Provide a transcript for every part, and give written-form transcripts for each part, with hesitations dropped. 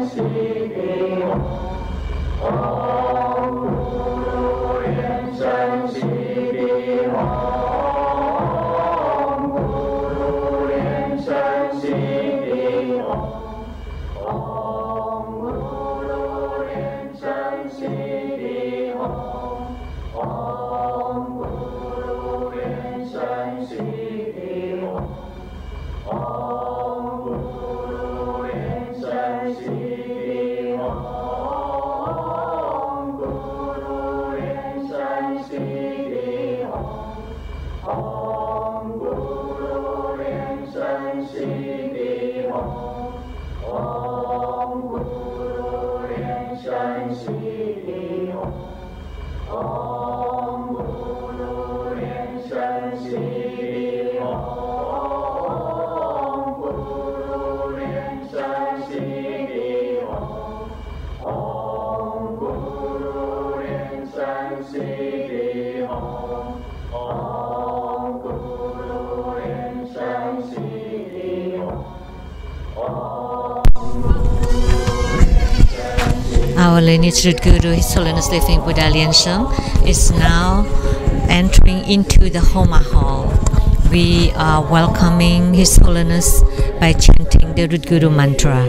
Our lineage root guru, His Holiness Living Buddha Lien Shem, is now entering into the Homa Hall. We are welcoming His Holiness by chanting the root guru mantra.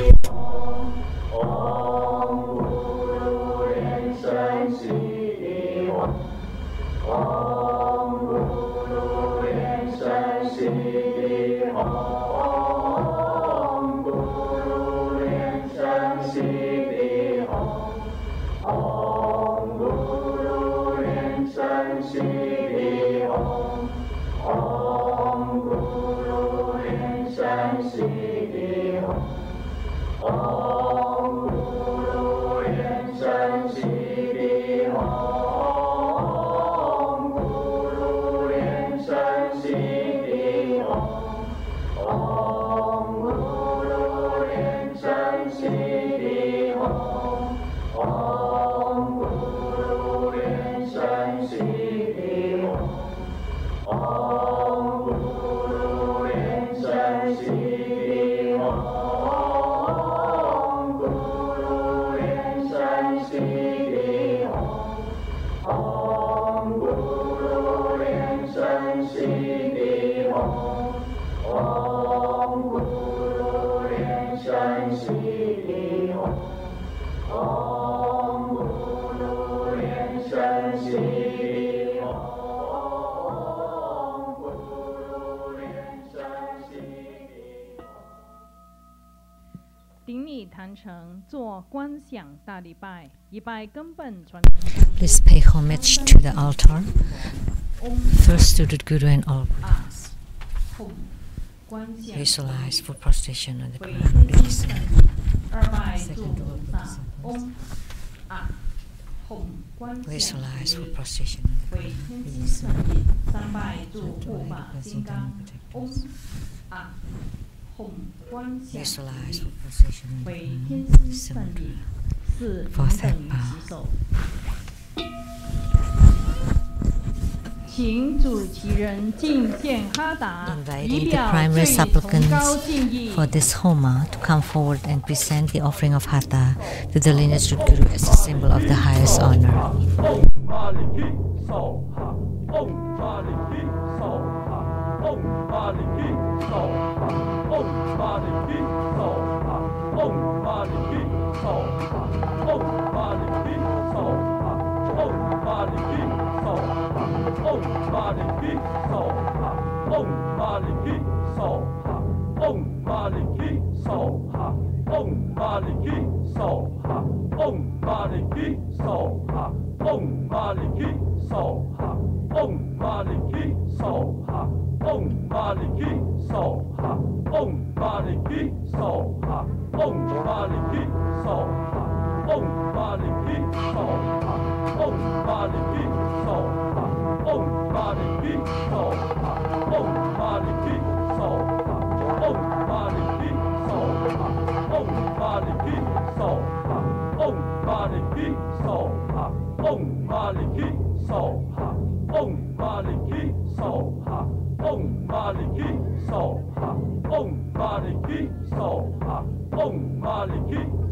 Please pay homage to the altar. First to the Guru and all Buddhas. Visualize full prostration on the ground. Second to all Buddhas. Visualize full prostration on the ground. Visualize full prostration on the ground. Fourth head bow. Inviting the primary supplicants for this Homa to come forward and present the offering of Hatha to the lineage root guru as a symbol of the highest honor.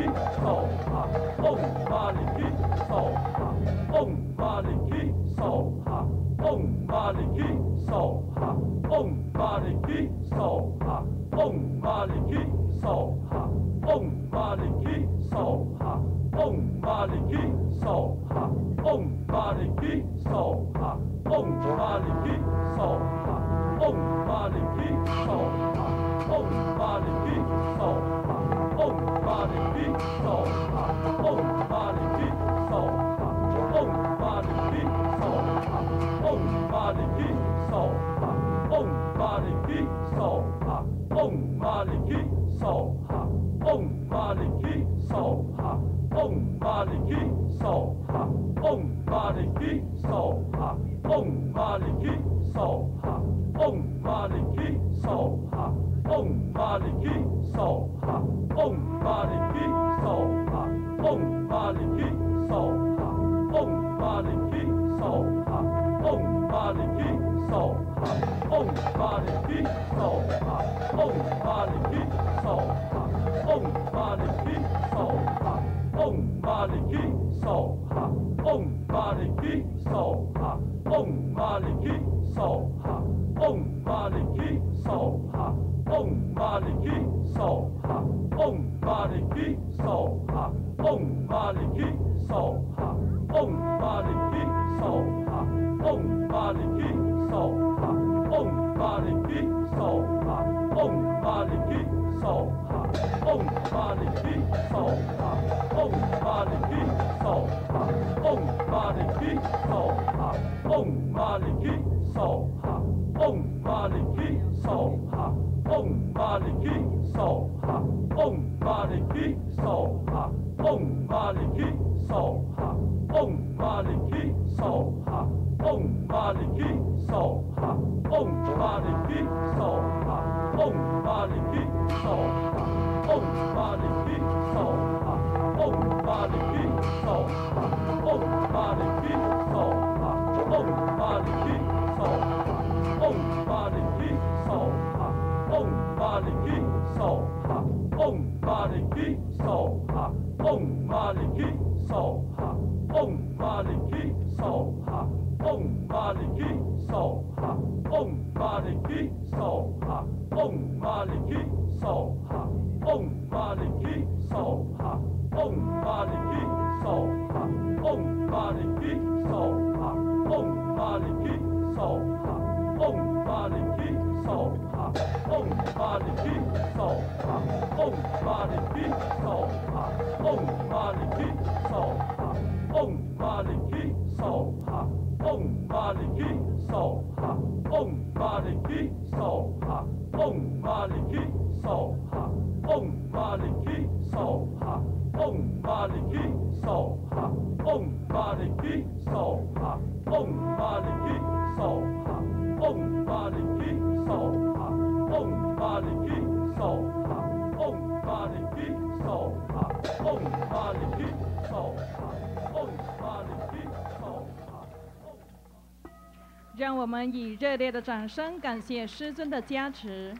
让我们以热烈的掌声感谢师尊的加持。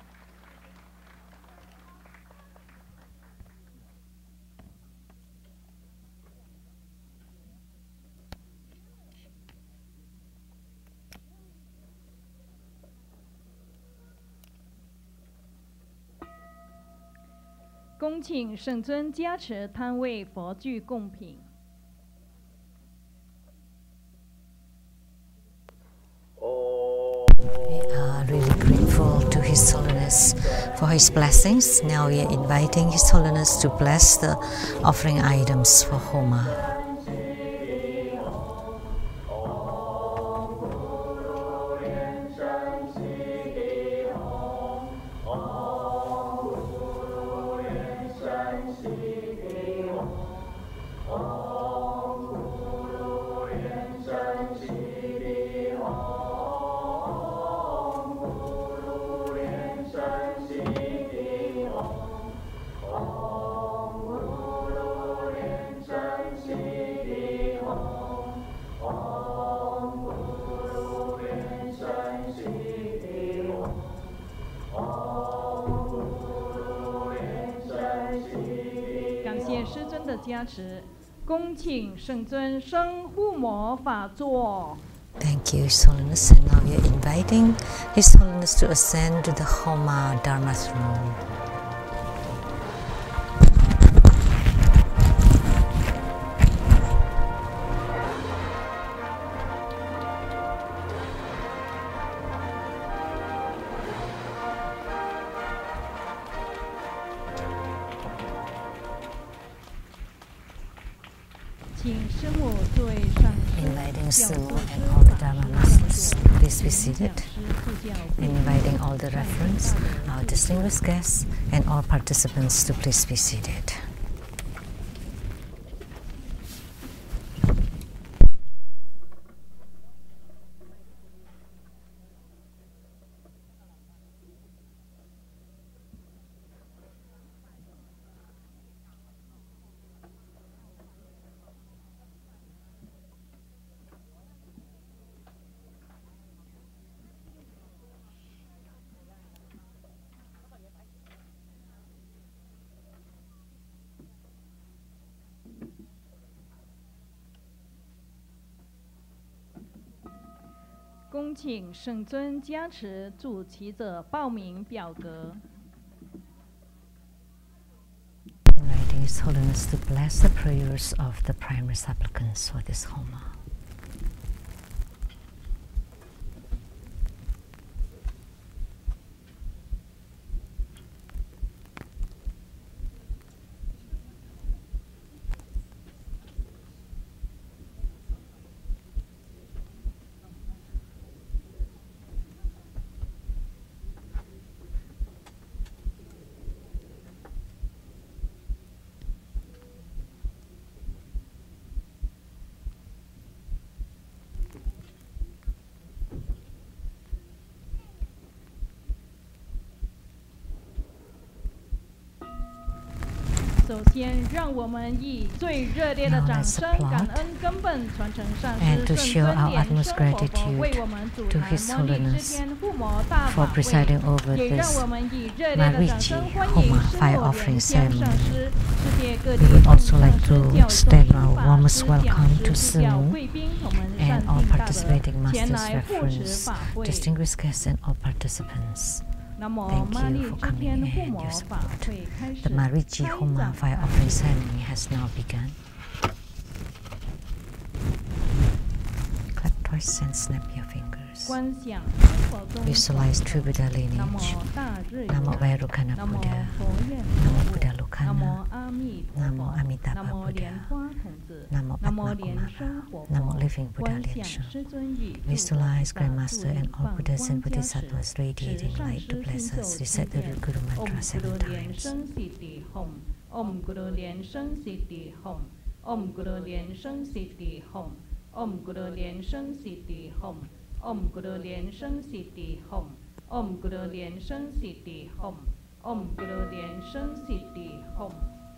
恭请圣尊加持摊位佛具供品。 We are really grateful to His Holiness for His blessings. Now we are inviting His Holiness to bless the offering items for Homa. Om Guru Rinchen 尊的加持，恭请圣尊升护摩法座。 Thank you, His Holiness. And now we are inviting His Holiness to ascend to the Homa Dharma throne. Inviting Sumo and all the Dharma Masters, please be seated. Inviting all the referents, our distinguished guests, and all participants to please be seated. "恭请圣尊加持助祈者报名表格。 Inviting His Holiness to bless the prayers of the primary supplicants for this Homa. 首先，让我们以最热烈的掌声，感恩根本传承上师圣尊莲生活佛为我们主坛摩利支天护摩大法会，也让我们以热烈的掌声欢迎师父莲香上师，世界各地众上师教主法师讲师助教贵宾同们善信大德前来护持法会。 Distinguished guests and all participants. Thank you for coming and your support. The Mariji Homa fire offering ceremony has now begun. Clap twice and snap your fingers. Visualize true Buddha lineage. Namo Vairukana Buddha. Namo Buddha Lokana. Namo Amitabha Buddha. Namo Padma Kumara. Namo Living Buddha Liensha. Visualize Grandmaster and all Buddhas and Bodhisattvas radiating light to bless us. Recite the root Guru mantra 7 times. Om Guru Lien Sheng Siddhi Hom. Om Guru Lien Sheng Siddhi Hom. Om Guru Lien Sheng Siddhi Hom. Om Guru Lien Sheng Siddhi Hom. Om Guru Lien Sheng Siddhi Hom. Om Guru Lien Sheng Siddhi Hom.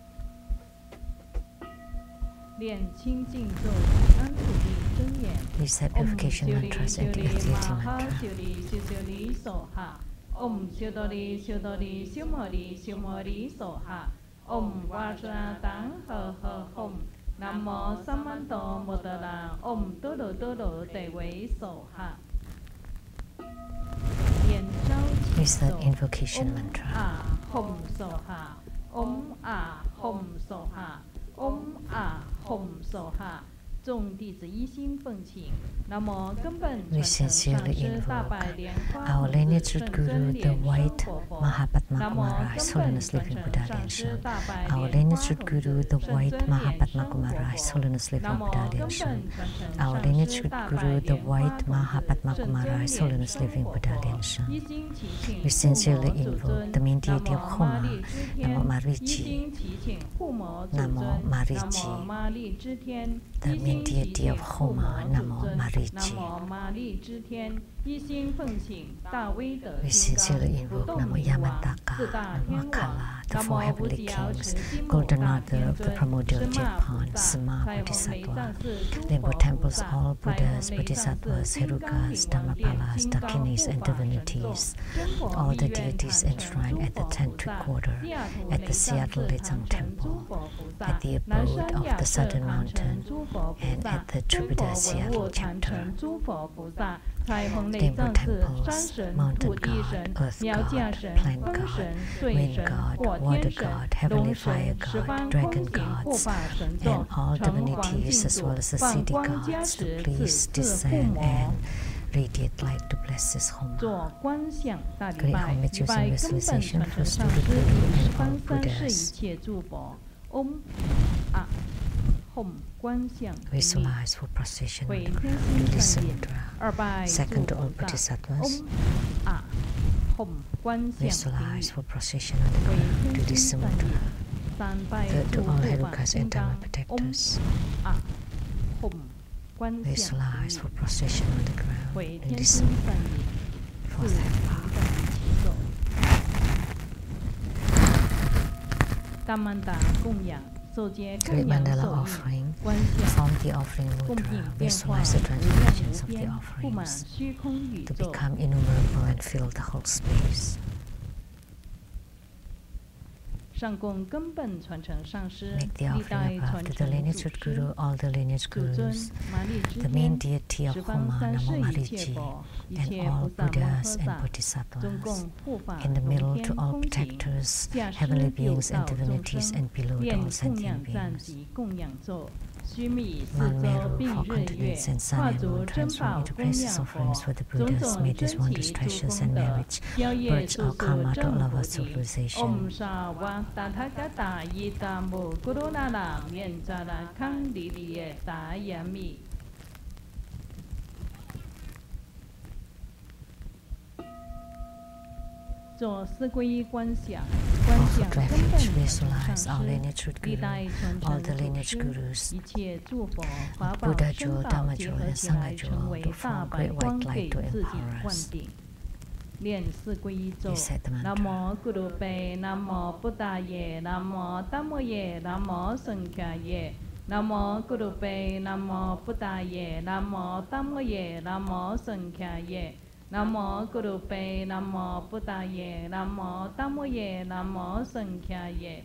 念清净咒，安土地真言。 Recite purification mantras and the activity mantra. 修利所哈。Om 修多利修多利修摩利修摩利所哈。Om 瓦什那当呵呵吽。南无三曼多摩德拉。Om 多罗多罗得为所哈。念招祈咒。 Recite invocation mantra. 啊吽所哈。Om 啊吽所哈。Om 啊吽所哈。 众弟子一心奉请，南无根本传承上师大白莲花 Our lineage root guru, the white Mahapadma Kumara, His Holiness Living Buddha Liensha. Our lineage root guru, the white Mahapadma Kumara, His Holiness Living Buddha Liensha. Our lineage root guru, the white Mahapadma Kumara, His Holiness Living Buddha Liensha. We sincerely invoke the main deity of Homa, Namo Mariji. Namo Mariji. The main deity of Homa, Namo Mariji. We sincerely invoke Namo Yamantaka, Namo Akala, the four heavenly kings, Golden Mother of the primordial Japan, Sima Bodhisattva, Limbo temples, all Buddhas, Bodhisattvas, Herukas, Dhammapalas, Dakinis, and divinities, all the deities enshrined at the Tantric Quarter, at the Seattle Lechang Temple, at the abode of the Southern Mountain, and at the Tribuddha Seattle chapter. Temple temples, mountain god, earth god, plant god, wind god, water god, heavenly fire god, dragon gods, and all divinities as well as the city gods to please descend and radiate light to bless this home. Great homage using visualization for Studio Guru and all Buddhas. Visualize for procession on the ground to the Samudra. Second to all Bodhisattvas. Visualize for procession on the ground to the Samudra. Third to all Herukas and Dhamma protectors. Visualize for procession on the ground to the Samudra. Fourth half. Great mandala offering. Form the offering mudra. Visualize the transformations of the offerings to become innumerable and fill the whole space. Make the offering above to the lineage root guru, all the lineage gurus, the main deity of Homa, Namo Mariji, and all Buddhas and Bodhisattvas. In the middle to all protectors, heavenly beings and divinities, and below all sentient beings. Malmeru for continents and sun and moon transform into precious offerings for the Buddhas. May these wondrous treasures and merits purge all karma to all of our civilization. Offer refuge, visualize our lineage root guru, all the lineage gurus, Buddha jewel, Dhamma jewel, and Sangha jewel to form great white light to empower us. You said the mantra. Namo Gurupe, Namo Buddhaye, Namo Dhammoye, Namo Sanghaye. Namo Gurupe, Namo Buddhaye, Namo Dhammoye, Namo Sanghaye. Namo Gurupe, Namo Buddhaye, Namo Dhammoye, Namo Sanghaye.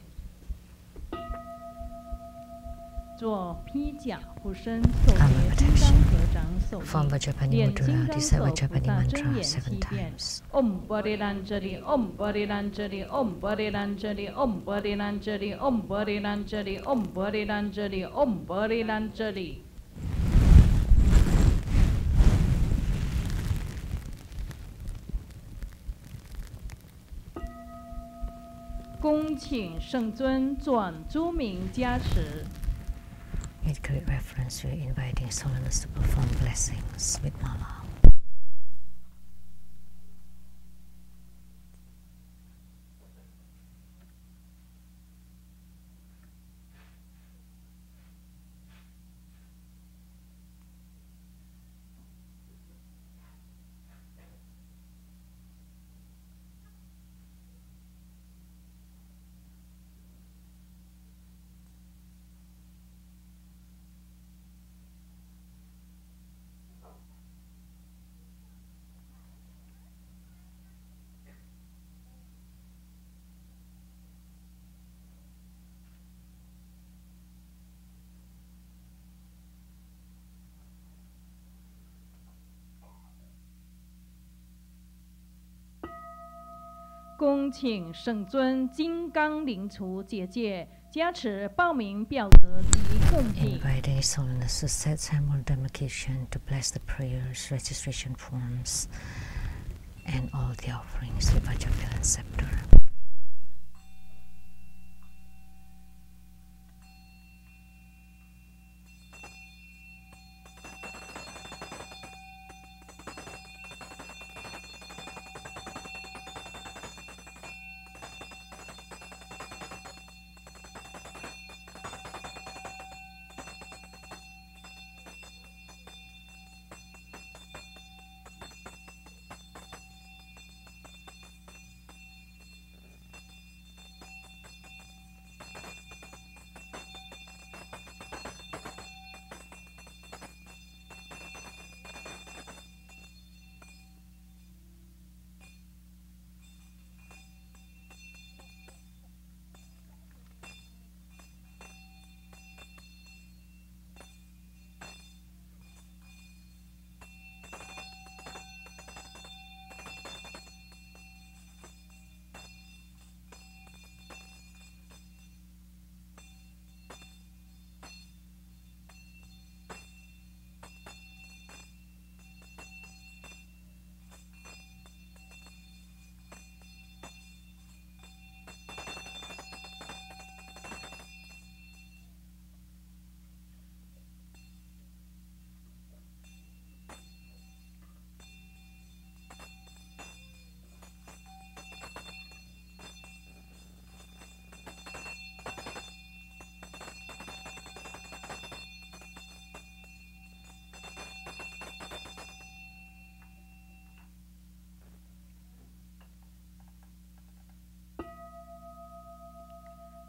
做披甲护身，手结金刚合掌手印，念金刚手菩萨真言祈愿。Om Bodhilanjali, Om Bodhilanjali, Om Bodhilanjali, Om Bodhilanjali, Om Bodhilanjali, Om Bodhilanjali, Om Bodhilanjali. 恭请圣尊转诸名加持。With great reverence, we are inviting Solanus to perform blessings with mala.恭请圣尊金刚灵除结界加持报名表格及贡品。Inviting His Holiness to set ceremonial demarcation to bless the prayers, registration forms, and all the offerings with Vajrapala and scepter.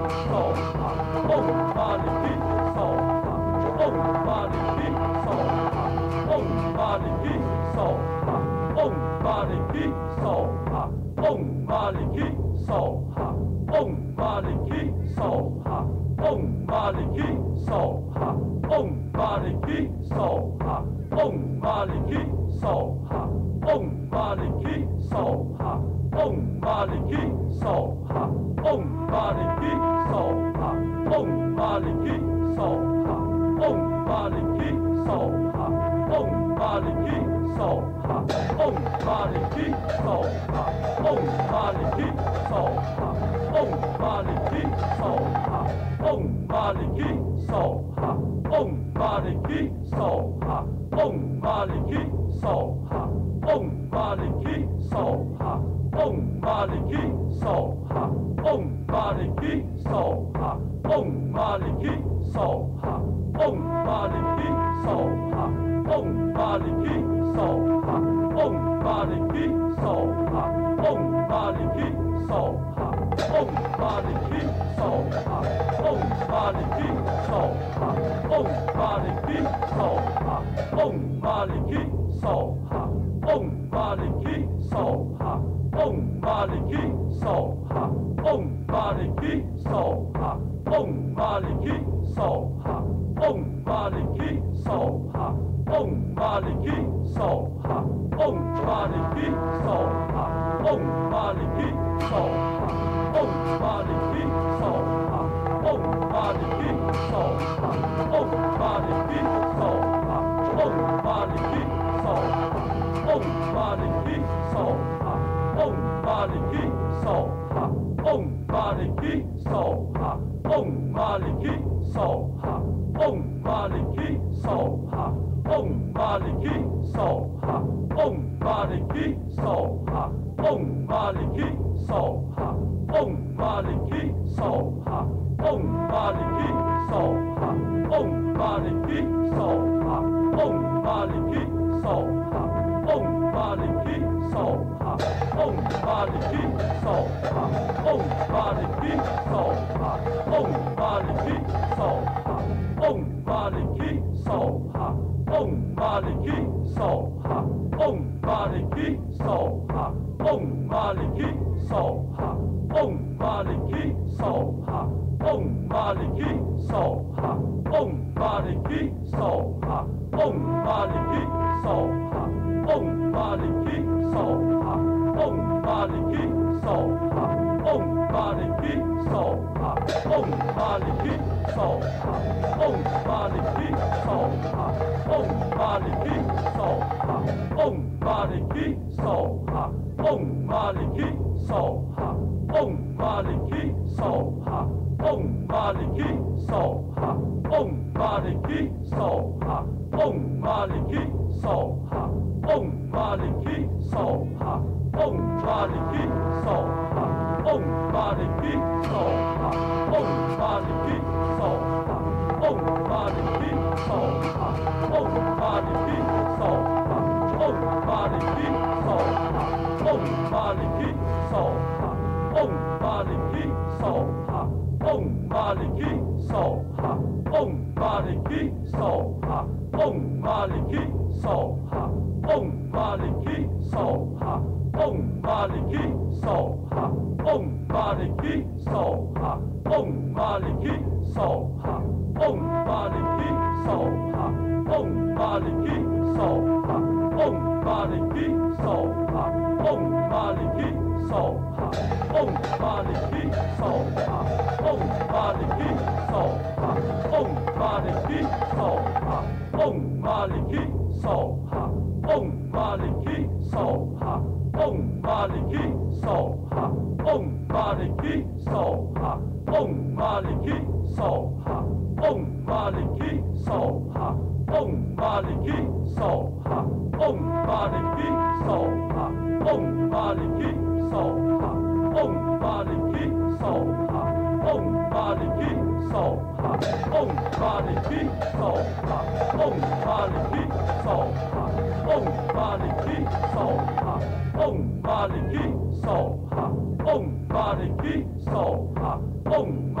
Om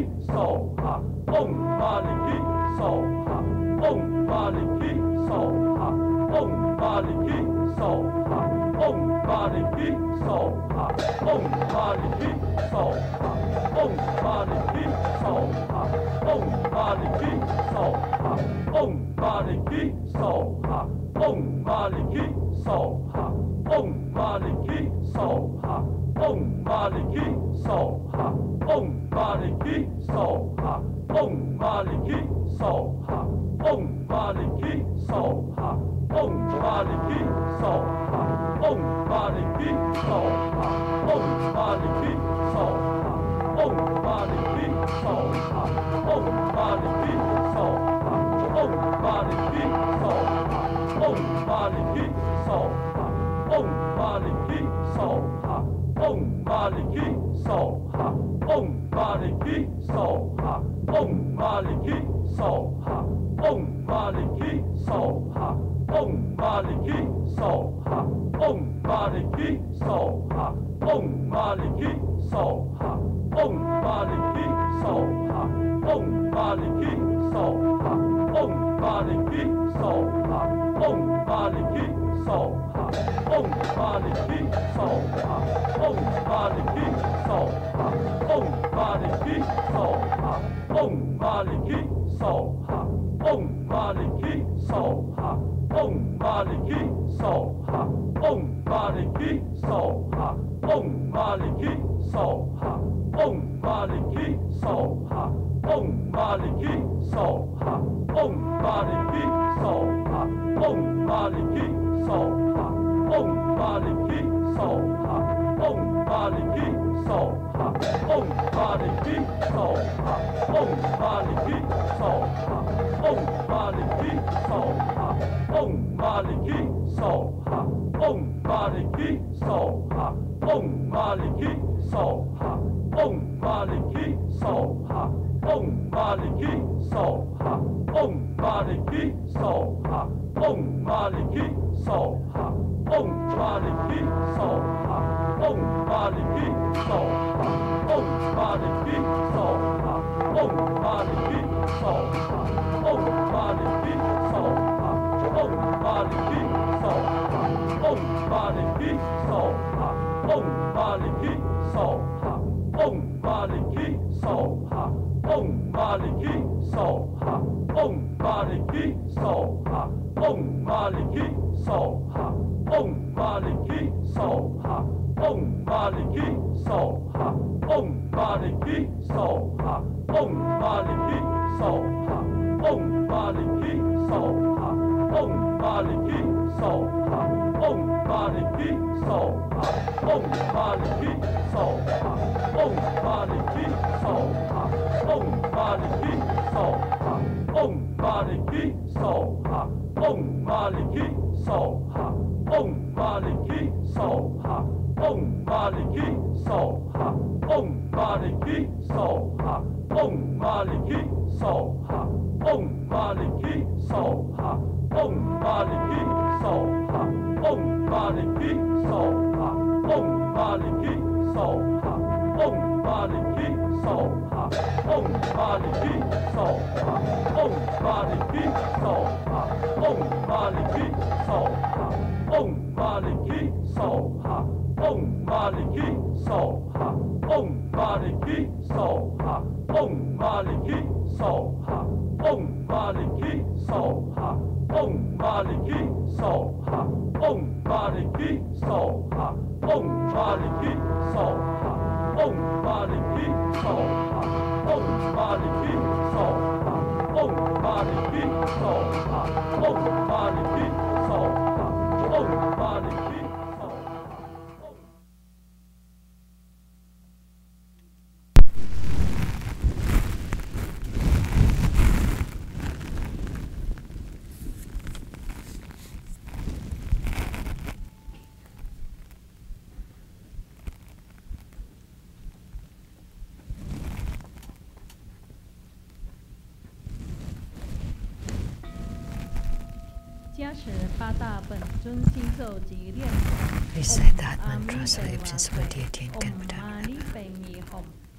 Recite that mantra so lives in 78 Ken Battalion.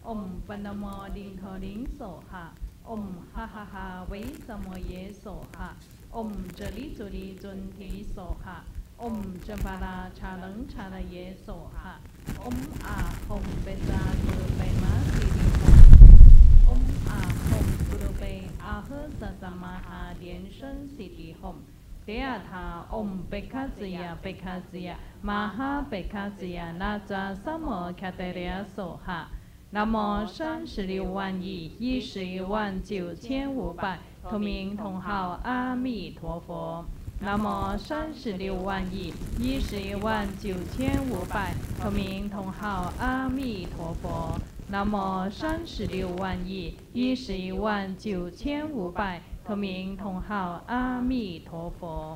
Om Panamo Ding Holding Soha. Om Ha Ha Ha Wei Samoye Soha. Om Jali Juli Junti Soha. Om Jampara Chalang Chalaye Soha. Om Ah Hom Beta Guru Bema Siri Hom. Om Ah Hom Guru Be Ah Sasamaha Dian Shen Siri Hom. Deata Om Bekazia Bekazia Maha Bekazia Naja Samo Kateria Soha. 南无36万亿11万9500同名同号阿弥陀佛。南无36万亿11万9500同名同号阿弥陀佛。南无36万亿11万9500同名同号阿弥陀佛。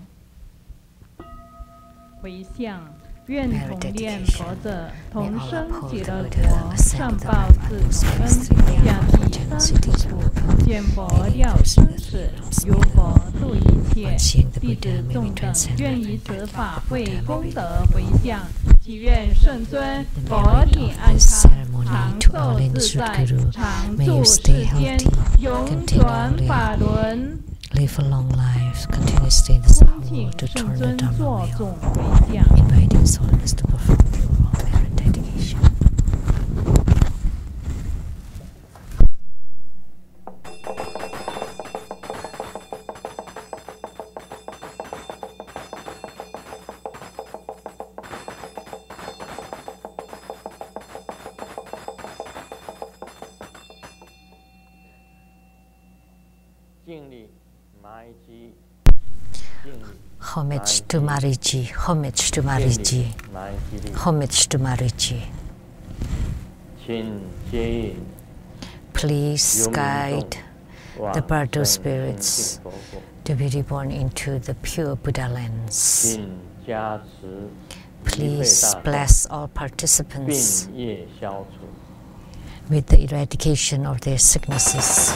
回向。 愿同念佛者，同生极乐国，上报自同恩，下济三途苦，见佛了生死，如佛度一切。弟子众等愿以此法会功德回向，祈愿圣尊佛体安康，长寿自在，常住世间，永转法轮。 Live a long life, continue to stay in the Sahara to turn the Dharma wheel, inviting His Holiness to perform the oral merit dedication. Homage to Mariji, homage to Mariji, homage to Mariji. Please guide the Bardo spirits to be reborn into the pure Buddha lands. Please bless all participants with the eradication of their sicknesses.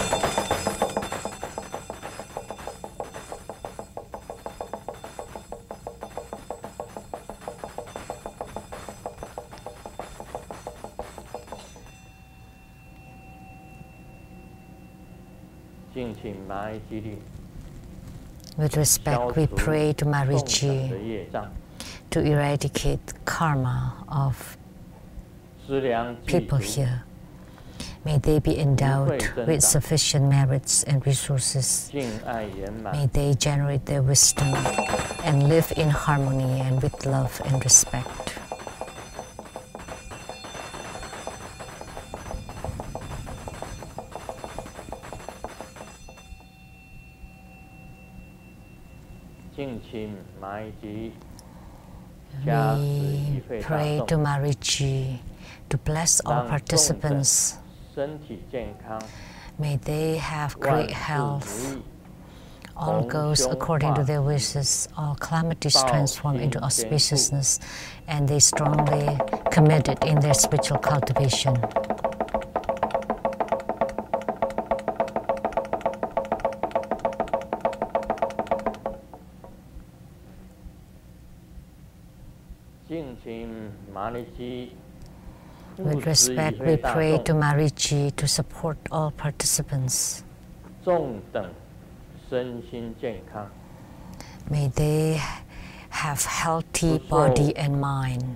With respect, we pray to Mariji to eradicate the karma of people here. May they be endowed with sufficient merits and resources. May they generate their wisdom and live in harmony and with love and respect. We pray to Mariji to bless all participants. May they have great health. All goes according to their wishes. All calamities transform into auspiciousness, and they strongly committed in their spiritual cultivation. With respect, we pray to Mariji to support all participants. May they have healthy body and mind.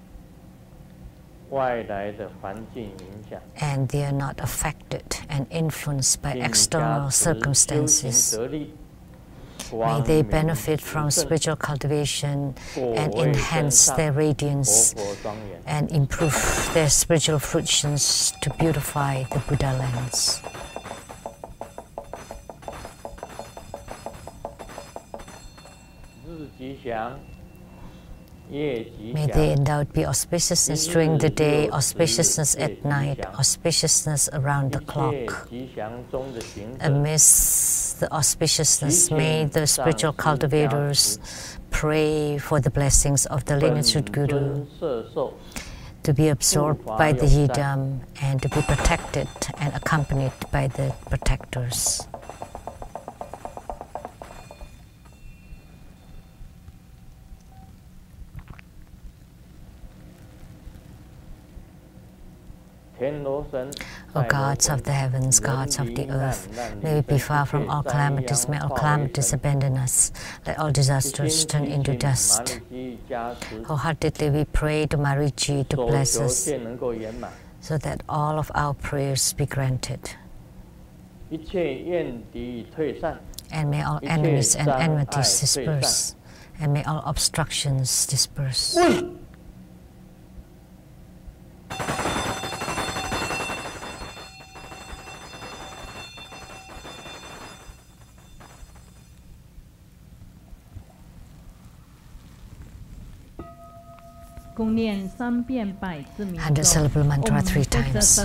And they are not affected and influenced by external circumstances. May they benefit from spiritual cultivation and enhance their radiance and improve their spiritual fruitions to beautify the Buddha lands. May they endowed be auspiciousness during the day, auspiciousness at night, auspiciousness around the clock. Amidst the auspiciousness, may the spiritual cultivators pray for the blessings of the lineage Guru to be absorbed by the yidam and to be protected and accompanied by the protectors. O gods of the heavens, gods of the earth, may we be far from all calamities, may all calamities abandon us, let all disasters turn into dust. Wholeheartedly we pray to Mariji to bless us, so that all of our prayers be granted. And may all enemies and enmities disperse, and may all obstructions disperse. Hundred syllable mantra 3 times.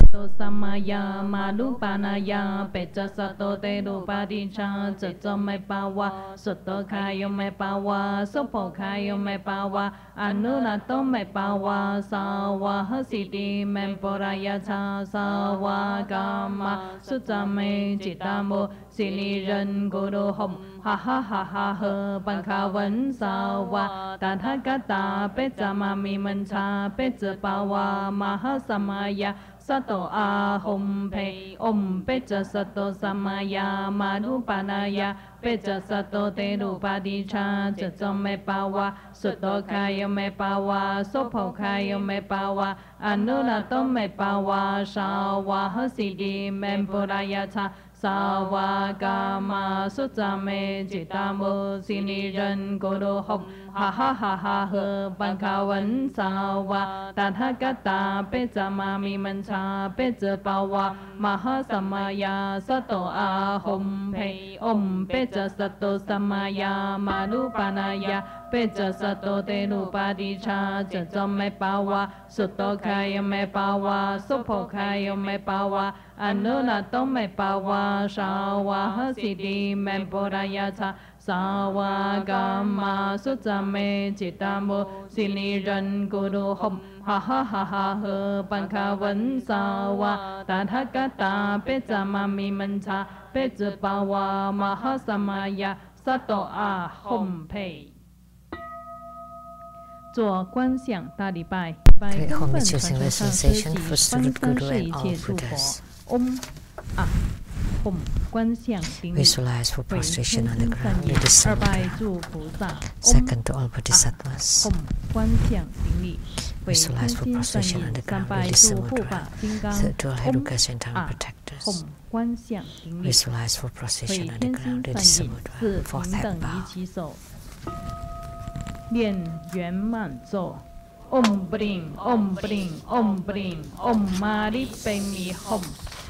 Ha ha ha ha ha ban kha vấn sa wa ta tha ka ta pe cha ma mi man cha pe cha pa wa ma ha samaya sato a hom pe om pe cha sato samaya ma nu pa na ya pe cha sato te nu pa di cha cha cha me pa wa sato kaya me pa wa so pho kaya me pa wa anu na to me pa wa sa wa ha si di men po ra ya cha Sawa Gama Sutame Jitamo Sini Ren Guru Hom Ha ha ha ha ha Ban Kawan Sawa Tathagata Pecha Mami Mancha Pecha Pawa Maha Samaya Sato A Hom Pei Om Pecha Sato Samaya Manu Panaya Pecha Sato Tenu Padicha Jajam Me Pawa Suto Kaya Me Pawa Sopo Kaya Me Pawa Anuna Tome Pawa Shawa Hasidi Memporayata Sawa Gama Sutame Chitamo Sini Ren Guru Hom Ha ha ha ha ha Bankawan Sawa Tathagata Pecha Mami Mancha Pecha Pawa Mahasamaya Sato A Hom Pei 做观想大礼拜，拜根本传承上师及方三世一切诸佛。嗡啊吽观想顶礼，回天心三业，二拜诸菩萨。 Second to all 嗡 bodhisattvas. 吽观想顶礼，回天心三业，三拜诸护法金刚。嗡啊吽观想顶礼，回天心三业，四平等于其手。 念圆满咒 ，Om Bring Om Bring Om Bring Om Mani Padme Hum。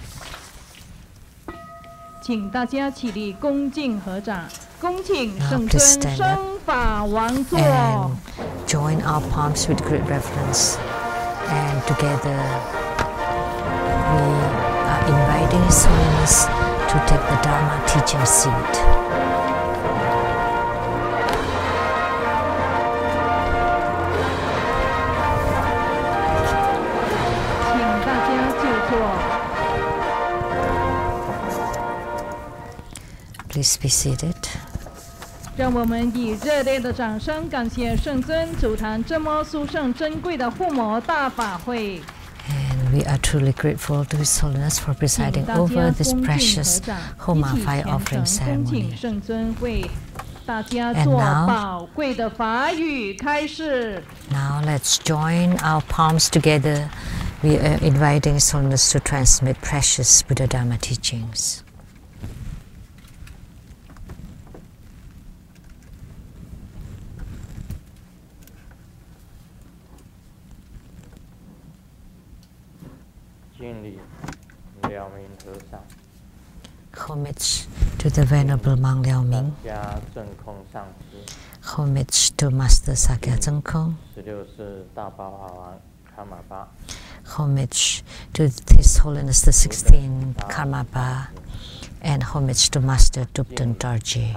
请大家起立，恭敬合掌，恭请圣尊升法王座。 And join our palms with great reverence, and together we are inviting His Holiness to take the Dharma teaching seat. 坐。 Please be seated. 让我们以热烈的掌声感谢圣尊主坛这么殊胜珍贵的护摩大法会。 And we are truly grateful to His Holiness for presiding over this precious Homa fire offering ceremony. And now let's join our palms together. We are inviting His Holiness to transmit precious Buddha Dharma teachings. Homage to the Venerable Mang Liao Ming. Homage to Master Sakya Zengkong. Homage to His Holiness the 16th Karmapa. And homage to Master Dupten Dorje.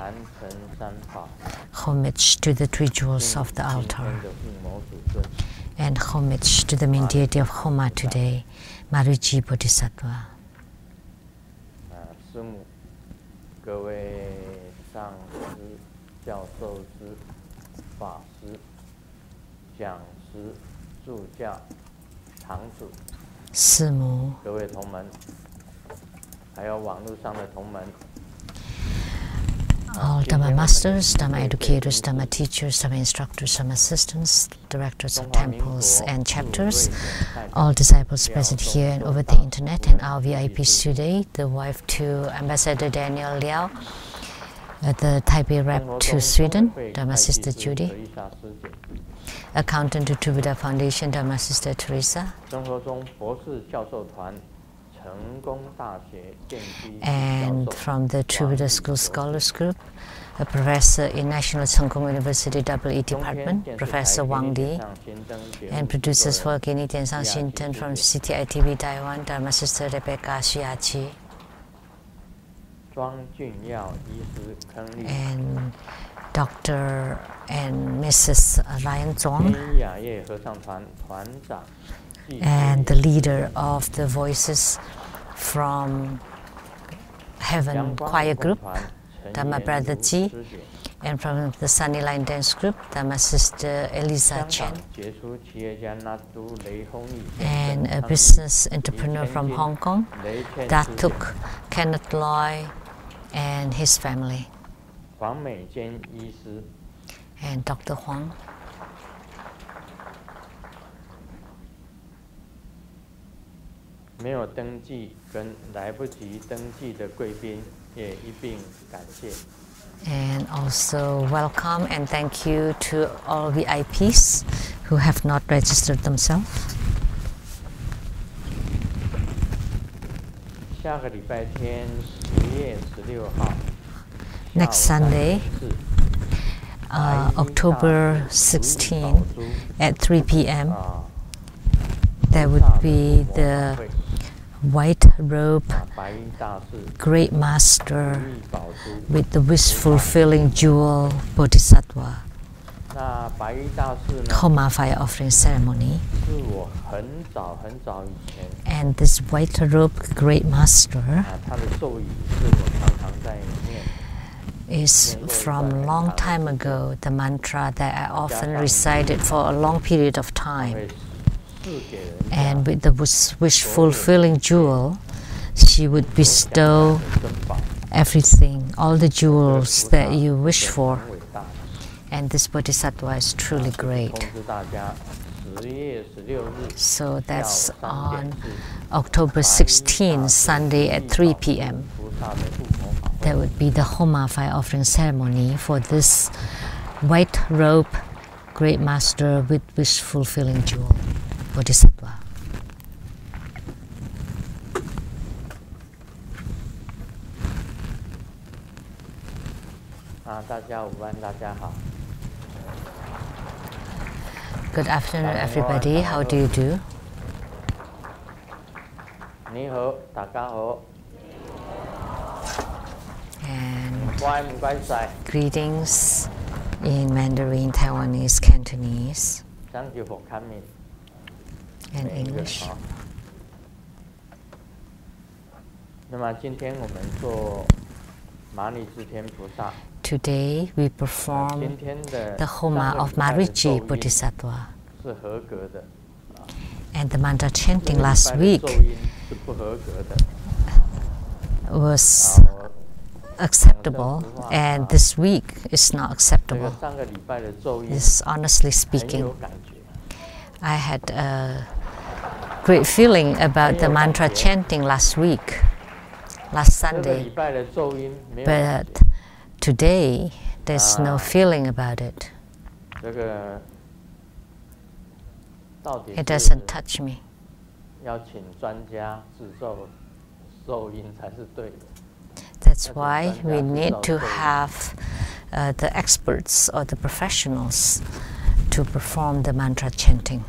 Homage to the three jewels of the altar. And homage to the main deity of Homa today, Mariji Bodhisattva. 各位上师、教授师、法师、讲师、助教、堂主、 四母， 各位同门，还有网络上的同门。 All Dhamma masters, Dhamma educators, Dhamma teachers, Dhamma instructors, Dhamma assistants, directors of temples and chapters, all disciples present here and over the internet, and our VIPs today, the wife to Ambassador Daniel Liao, the Taipei rep to Sweden, Dhamma Sister Judy, accountant to True Foundation, Dhamma Sister Teresa, and from the True School Scholars Group, a professor in National Chengkung University EE Department, Professor Wang Di, and producers for Kenny Tiansang Shinten from CTI-TV Taiwan, Dharma Sister Rebecca Shiachi, and Dr. and Mrs. Ryan Zong, and the leader of the Voices from Heaven Choir Group, Dhamma Brother Ji, and from the Sunny Line Dance Group, Dhamma Sister Elisa Chen, and a business entrepreneur from Hong Kong, Datuk Kenneth Loy and his family, and Dr. Huang. 没有登记跟来不及登记的贵宾也一并感谢。 And also welcome and thank you to all VIPs who have not registered themselves. 下个礼拜天10月16号 Next Sunday, October 16 at 3 p.m. there would be the White Robe Great Master with the wish-fulfilling jewel Bodhisattva Homa fire offering ceremony. And this White Robe Great Master is from long time ago, the mantra that I often recited for a long period of time. And with the wish-fulfilling jewel, she would bestow everything, all the jewels that you wish for. And this Bodhisattva is truly great. So that's on October 16, Sunday at 3 p.m. That would be the Homa fire offering ceremony for this White Robe Great Master with wish-fulfilling jewel. Bodhisattva. Good afternoon, everybody. How do you do? And greetings in Mandarin, Taiwanese, Cantonese, Thank you for coming. and English. 那么今天我们做麻利支天菩萨。 Today we perform the Homa of Mariji Bodhisattva. 是合格的。 And the mantra chanting last week 是不合格的。 was acceptable, and this week is not acceptable. 上个礼拜的咒音 This, honestly 很 speaking, 有感觉。 I had a great feeling about the mantra chanting last week, last 这个 Sunday, 礼拜的咒音没有感 but 觉。 today there's no feeling about it. 这个到底 It 是 doesn't touch me. 要请专家制咒咒音才是对的。 That's why we need to have the experts or the professionals to perform the mantra chanting,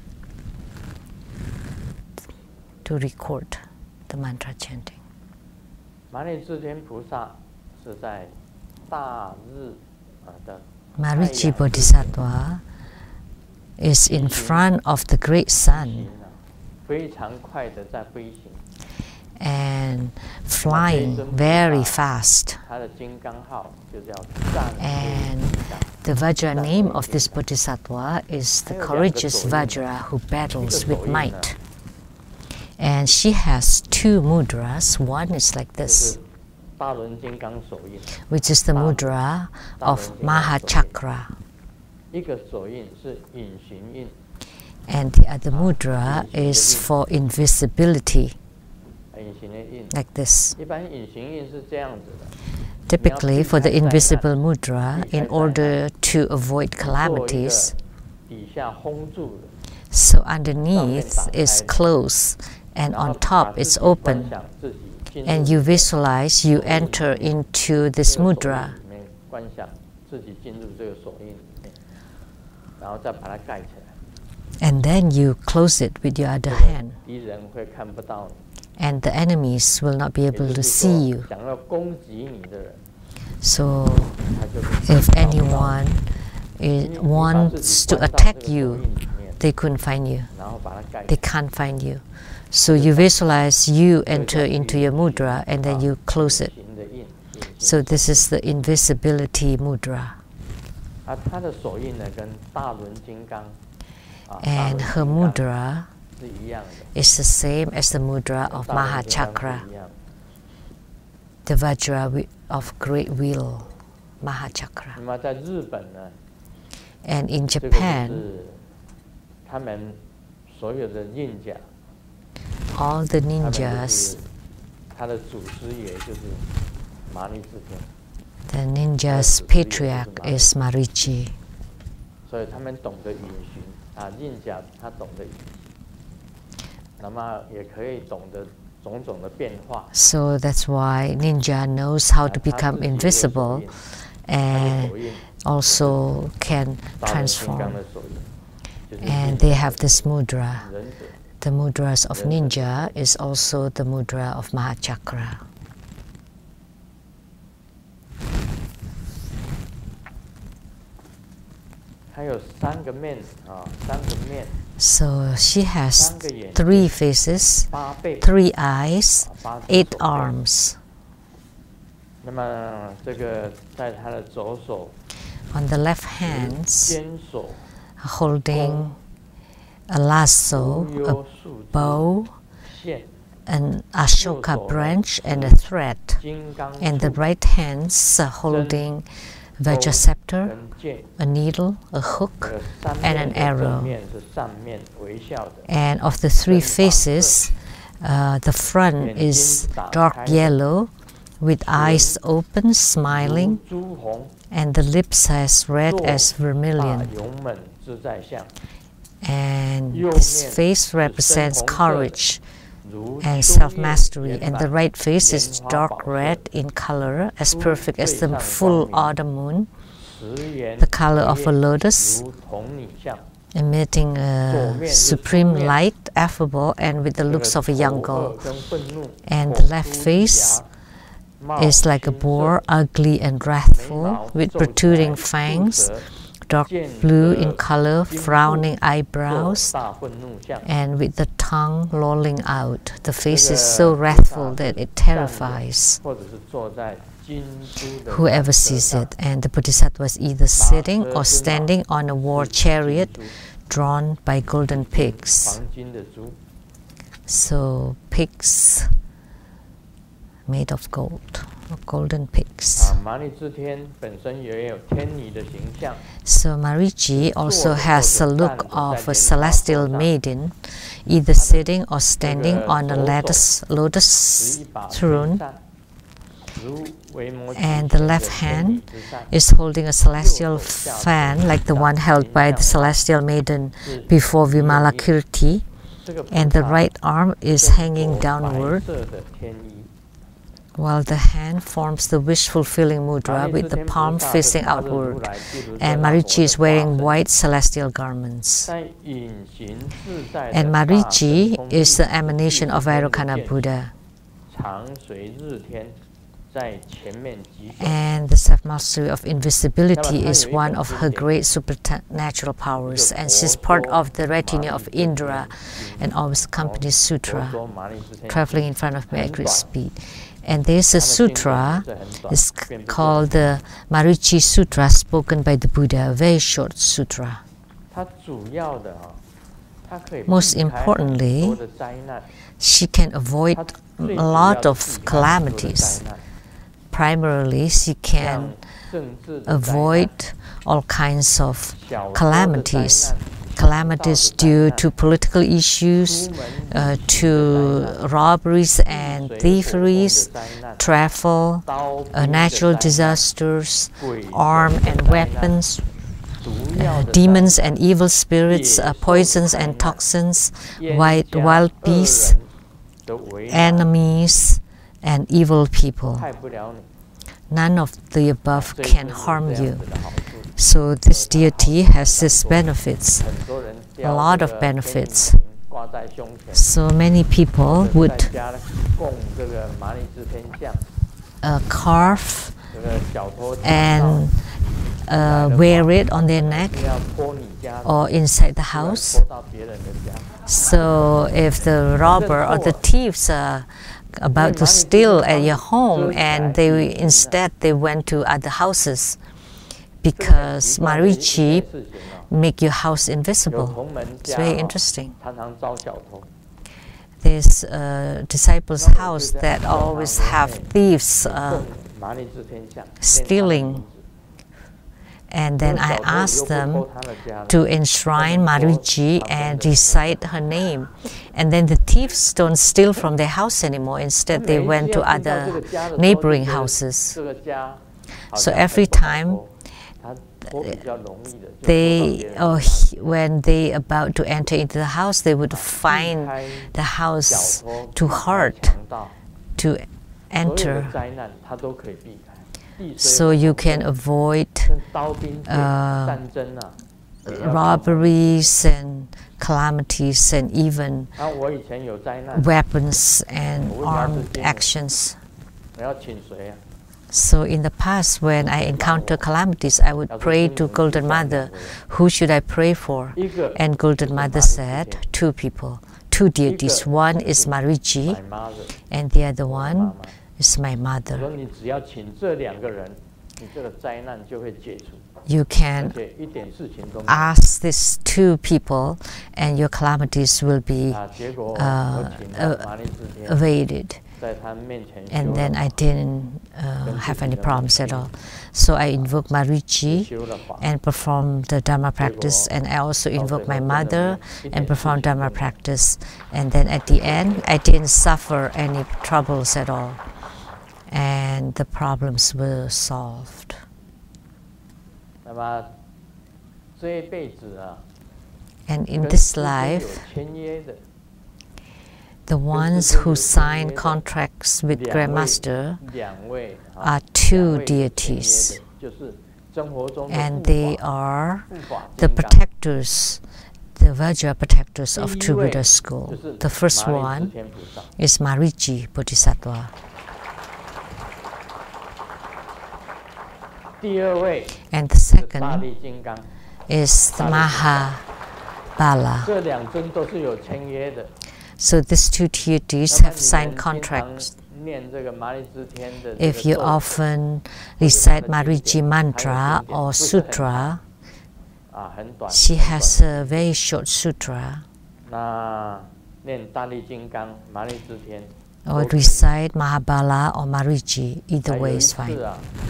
to record the mantra chanting. 麻利支天菩萨是在大日的 Mariji Bodhisattva is in front of the great sun 非常快的在飞行。 and flying very fast. 它的金刚号就叫战 And the Vajra name of this Bodhisattva is the courageous Vajra who battles with might. And she has two mudras. One is like this, which is the mudra of Mahachakra. And the other mudra is for invisibility, like this. Typically, for the invisible mudra, in order to avoid calamities, so underneath is closed and on top it's open. And you visualize you enter into this mudra. And then you close it with your other hand. And the enemies will not be able to see you. So if anyone wants to attack you, they couldn't find you. They can't find you. So you visualize you enter into your mudra and then you close it. So this is the invisibility mudra. And her mudra is the same as the mudra of Mahachakra, the Vajra of great will, Mahachakra. And in Japan, all the ninjas, the ninja's patriarch is Marichi. So that's why ninja knows how to become invisible and also can transform. And they have this mudra. The mudras of ninja is also the mudra of Mahachakra. So she has 3 faces, 3 eyes, 8 arms. On the left hands, holding a lasso, a bow, an Ashoka branch and a thread. And the right hands holding Vajra scepter, a needle, a hook, and an arrow. And of the 3 faces, the front is dark yellow with eyes open, smiling, and the lips has red as vermilion. And this face represents courage and self-mastery, and the right face is dark red in color, as perfect as the full autumn moon, the color of a lotus, emitting a supreme light, affable, and with the looks of a young girl. And the left face is like a boar, ugly and wrathful, with protruding fangs, dark blue in color, frowning eyebrows, and with the tongue lolling out. The face is so wrathful that it terrifies whoever sees it. And the Bodhisattva is either sitting or standing on a war chariot drawn by golden pigs. So pigs made of gold, golden pigs. So Marichi also has a look of a celestial maiden, either sitting or standing on a lotus throne. And the left hand is holding a celestial fan like the one held by the celestial maiden before Vimalakirti, and the right arm is hanging downward, while the hand forms the wish-fulfilling mudra with the palm facing outward, and Marichi is wearing white celestial garments. And Marichi is the emanation of Vairocana Buddha. And the self-mastery of invisibility is one of her great supernatural powers, and she's part of the retinue of Indra and always accompanies Sutra, traveling in front of me at great speed. And there's a sutra, it's called the Marichi Sutra, spoken by the Buddha, a very short sutra. Most importantly, she can avoid a lot of calamities. Primarily, she can avoid all kinds of calamities. Calamities due to political issues, to robberies and thieveries, travel, natural disasters, arms and weapons, demons and evil spirits, poisons and toxins, wild beasts, enemies, and evil people. None of the above can harm you. So this deity has these benefits, a lot of benefits. So many people would carve and wear it on their neck or inside the house. So if the robber or the thieves are about to steal at your home and instead they went to other houses, because Marichi make your house invisible. It's very interesting. There's a disciple's house that always have thieves stealing. And then I asked them to enshrine Marichi and recite her name. And then the thieves don't steal from their house anymore. Instead, they went to other neighboring houses. So every time when they about to enter into the house, they would find the house too hard to enter. So you can avoid robberies and calamities and even weapons and armed actions. So in the past, when I encounter calamities, I would pray to Golden Mother, who should I pray for? And Golden Mother said, two people, two deities. One is Marichi, and the other one is my mother. You can ask these two people and your calamities will be evaded. And then I didn't have any problems at all. So I invoke Marichi and perform the Dharma practice, and I also invoke my mother and perform Dharma practice. And then at the end, I didn't suffer any troubles at all. And the problems were solved. And in this life, the ones who sign contracts with Grandmaster are two deities, and they are the protectors, the Vajra protectors of True Buddha School. The first one is Marichi Bodhisattva. And the second is the Mahabala. So these two deities have signed contracts. If you often recite Marichi mantra or sutra, she has a very short sutra. Or recite Mahabala or Marichi, either way is fine.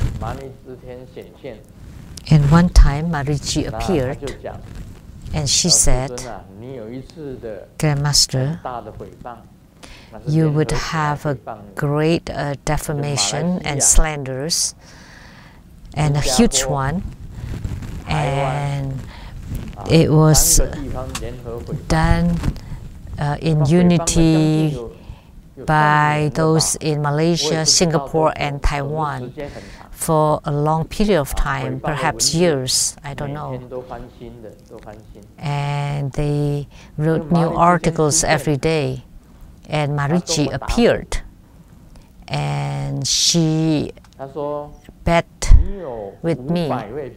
And one time Marichi appeared and she said, Grandmaster, you would have a great defamation and slanders, and a huge one, and it was done in unity by those in Malaysia, Singapore, and Taiwan for a long period of time, perhaps years, I don't know. And they wrote new articles every day. And Marichi appeared, and she bet with me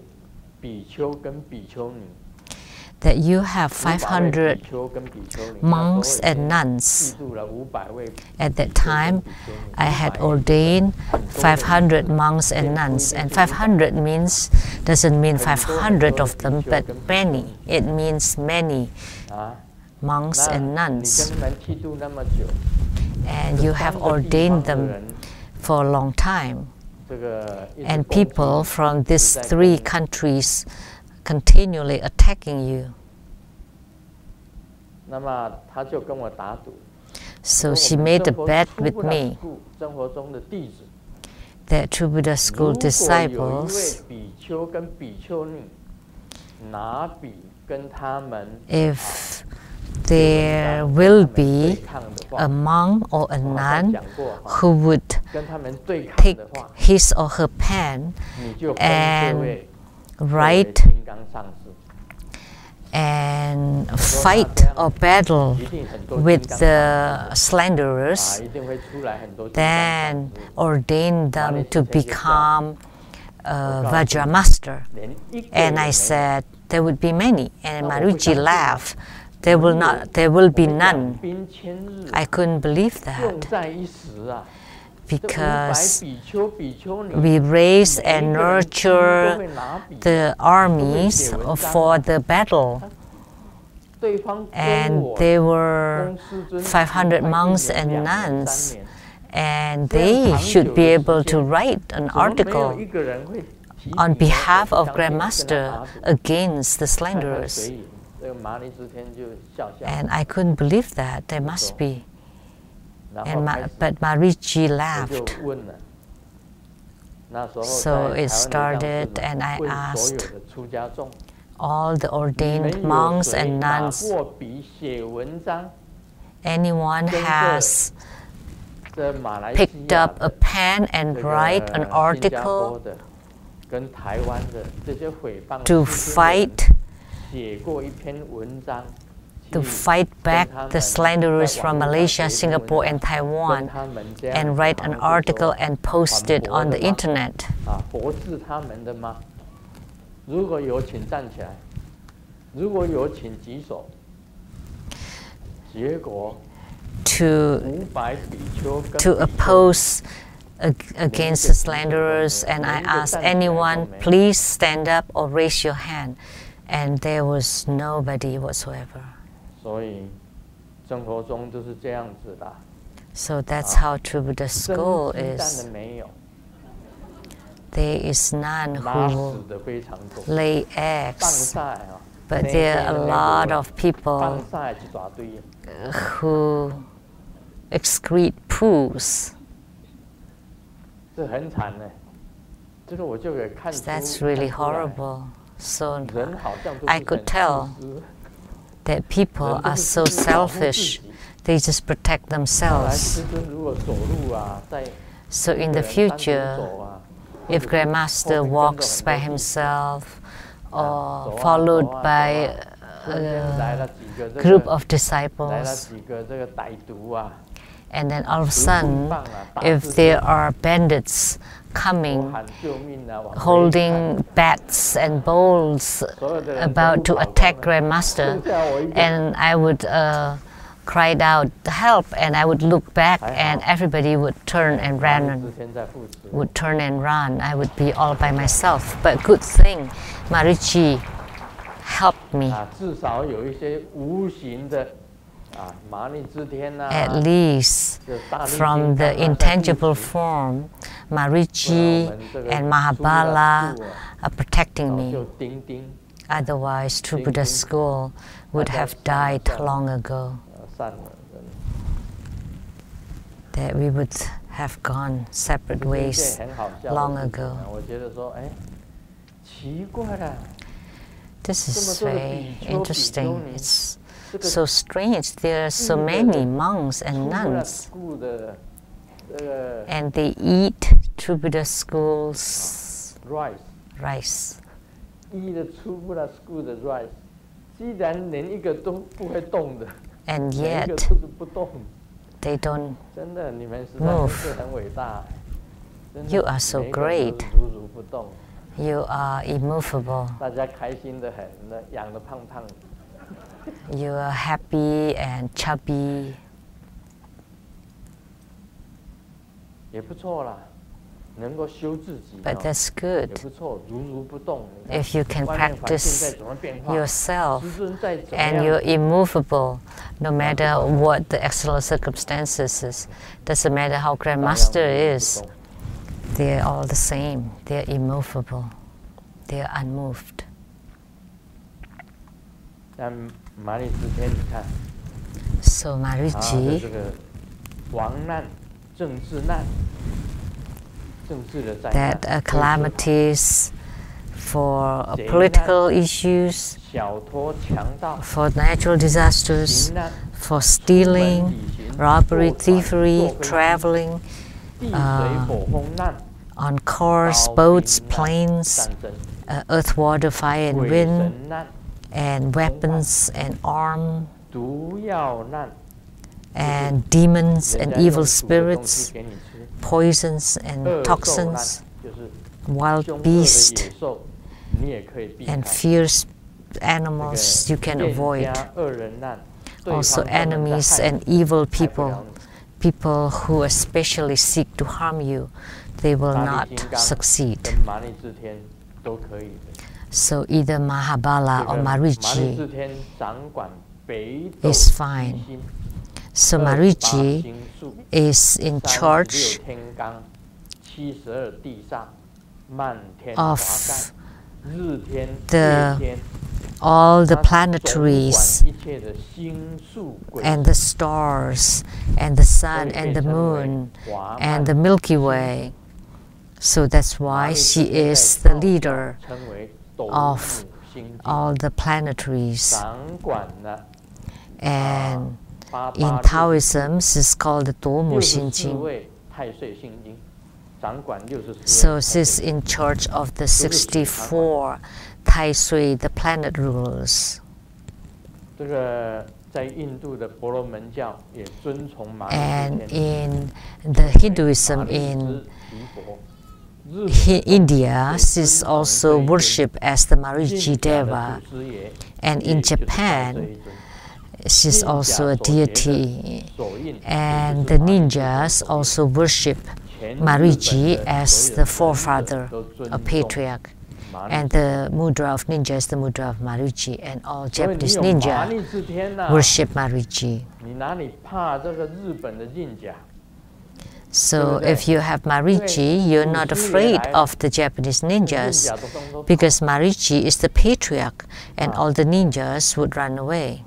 that you have 500 monks and nuns. At that time, I had ordained 500 monks and nuns, and 500 doesn't mean 500 of them, but many. It means many. monks and nuns, and you have ordained them for a long time, and people from these 3 countries continually attacking you. So she made a bet with me that True Buddha School disciples, if there will be a monk or a nun who would take his or her pen and write and fight or battle with the slanderers, then ordain them to become a Vajra master. And I said there would be many, and Maharaji laughed. There will be none. I couldn't believe that, because we raise and nurture the armies for the battle, and there were 500 monks and nuns, and they should be able to write an article on behalf of Grandmaster against the slanderers. And I couldn't believe that. There must be. But Maharaji laughed. So it started, and I asked all the ordained monks and nuns, anyone has picked up a pen and write an article to fight back the slanderers from Malaysia, Singapore, and Taiwan, and write an article and post it on the internet. To oppose against the slanderers, and I asked anyone, please stand up or raise your hand, and there was nobody whatsoever. So that's how True Buddha School is. There is none who lay eggs, but there are a lot of people who excrete poos. That's really horrible. So I could tell that people are so selfish, they just protect themselves. So in the future, if Grandmaster walks by himself or followed by a group of disciples, and then all of a sudden, if there are bandits coming, holding bats and bowls, about to attack Grandmaster, and I would cry out, help, and I would look back, and everybody would turn and run, I would be all by myself. But good thing, Maharaji helped me. At least from the intangible form, Maharaji and Mahabala are protecting me. Otherwise, True Buddha School would have died long ago. That we would have gone separate ways long ago. This is very interesting. It's so strange. There are so many monks and nuns, and they eat True Buddha School's rice. And yet they don't move. You are so great. You are immovable. You are happy and chubby. But that's good. If you can practice yourself and you're immovable, no matter what the external circumstances is, doesn't matter how Grandmaster is, they're all the same. They're immovable. They're unmoved. So Marici, that calamities for political issues, for natural disasters, for stealing, robbery, thievery, traveling, on cars, boats, planes, earth, water, fire, and wind, and weapons and arms, and demons and evil spirits, poisons and toxins, wild beasts, and fierce animals you can avoid. Also enemies and evil people, people who especially seek to harm you, they will not succeed. So either Mahabala or Marici is fine. So Marici is in charge of all the planetaries and the stars and the sun and the moon and the Milky Way. So that's why she is the leader of all the planetaries. And in Taoism, it's called the Duomu Xinjing. So she's in charge of the 64 Tai Sui, the planet rulers. And in the Hinduism in India, she's also worshipped as the Marici Deva. And in Japan, she's also a deity. And the ninjas also worship Marici as the forefather, a patriarch. And the mudra of ninja is the mudra of Marici, and all Japanese ninja worship Marici. So if you have Marici, you're not afraid of the Japanese ninjas, because Marici is the patriarch, and all the ninjas would run away.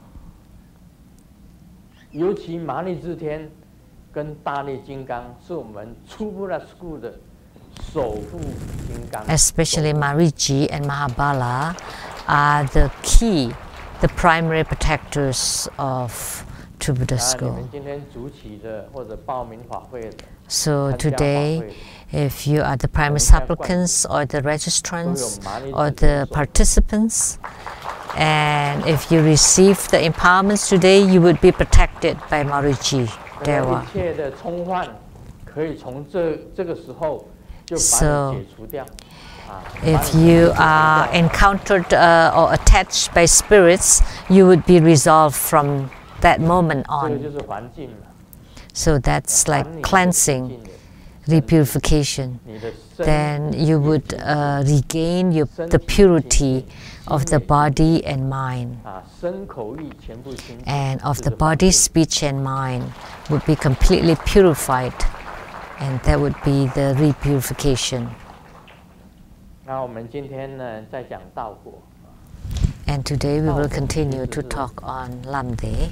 Especially Marici and Mahabala are the key, the primary protectors of True Buddha School. So today, if you are the primary supplicants or the registrants or the participants, and if you receive the empowerments today, you would be protected by Marici Deva. So, if you are encountered or attached by spirits, you would be resolved from that moment on. So that's like cleansing, repurification. Then you would regain the purity of the body and mind. And of the body, speech, and mind would be completely purified. And that would be the repurification. And today we will continue to talk on Lamdre.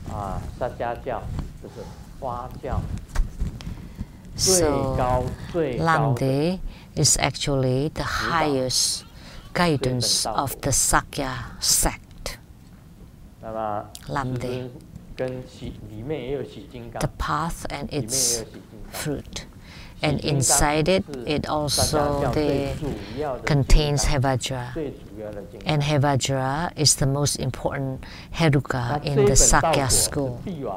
So Lamdre is actually the highest guidance of the Sakya sect. Lamdre, the path and its fruit. And inside it, it also contains Hevajra. And Hevajra is the most important Heruka in the Sakya school.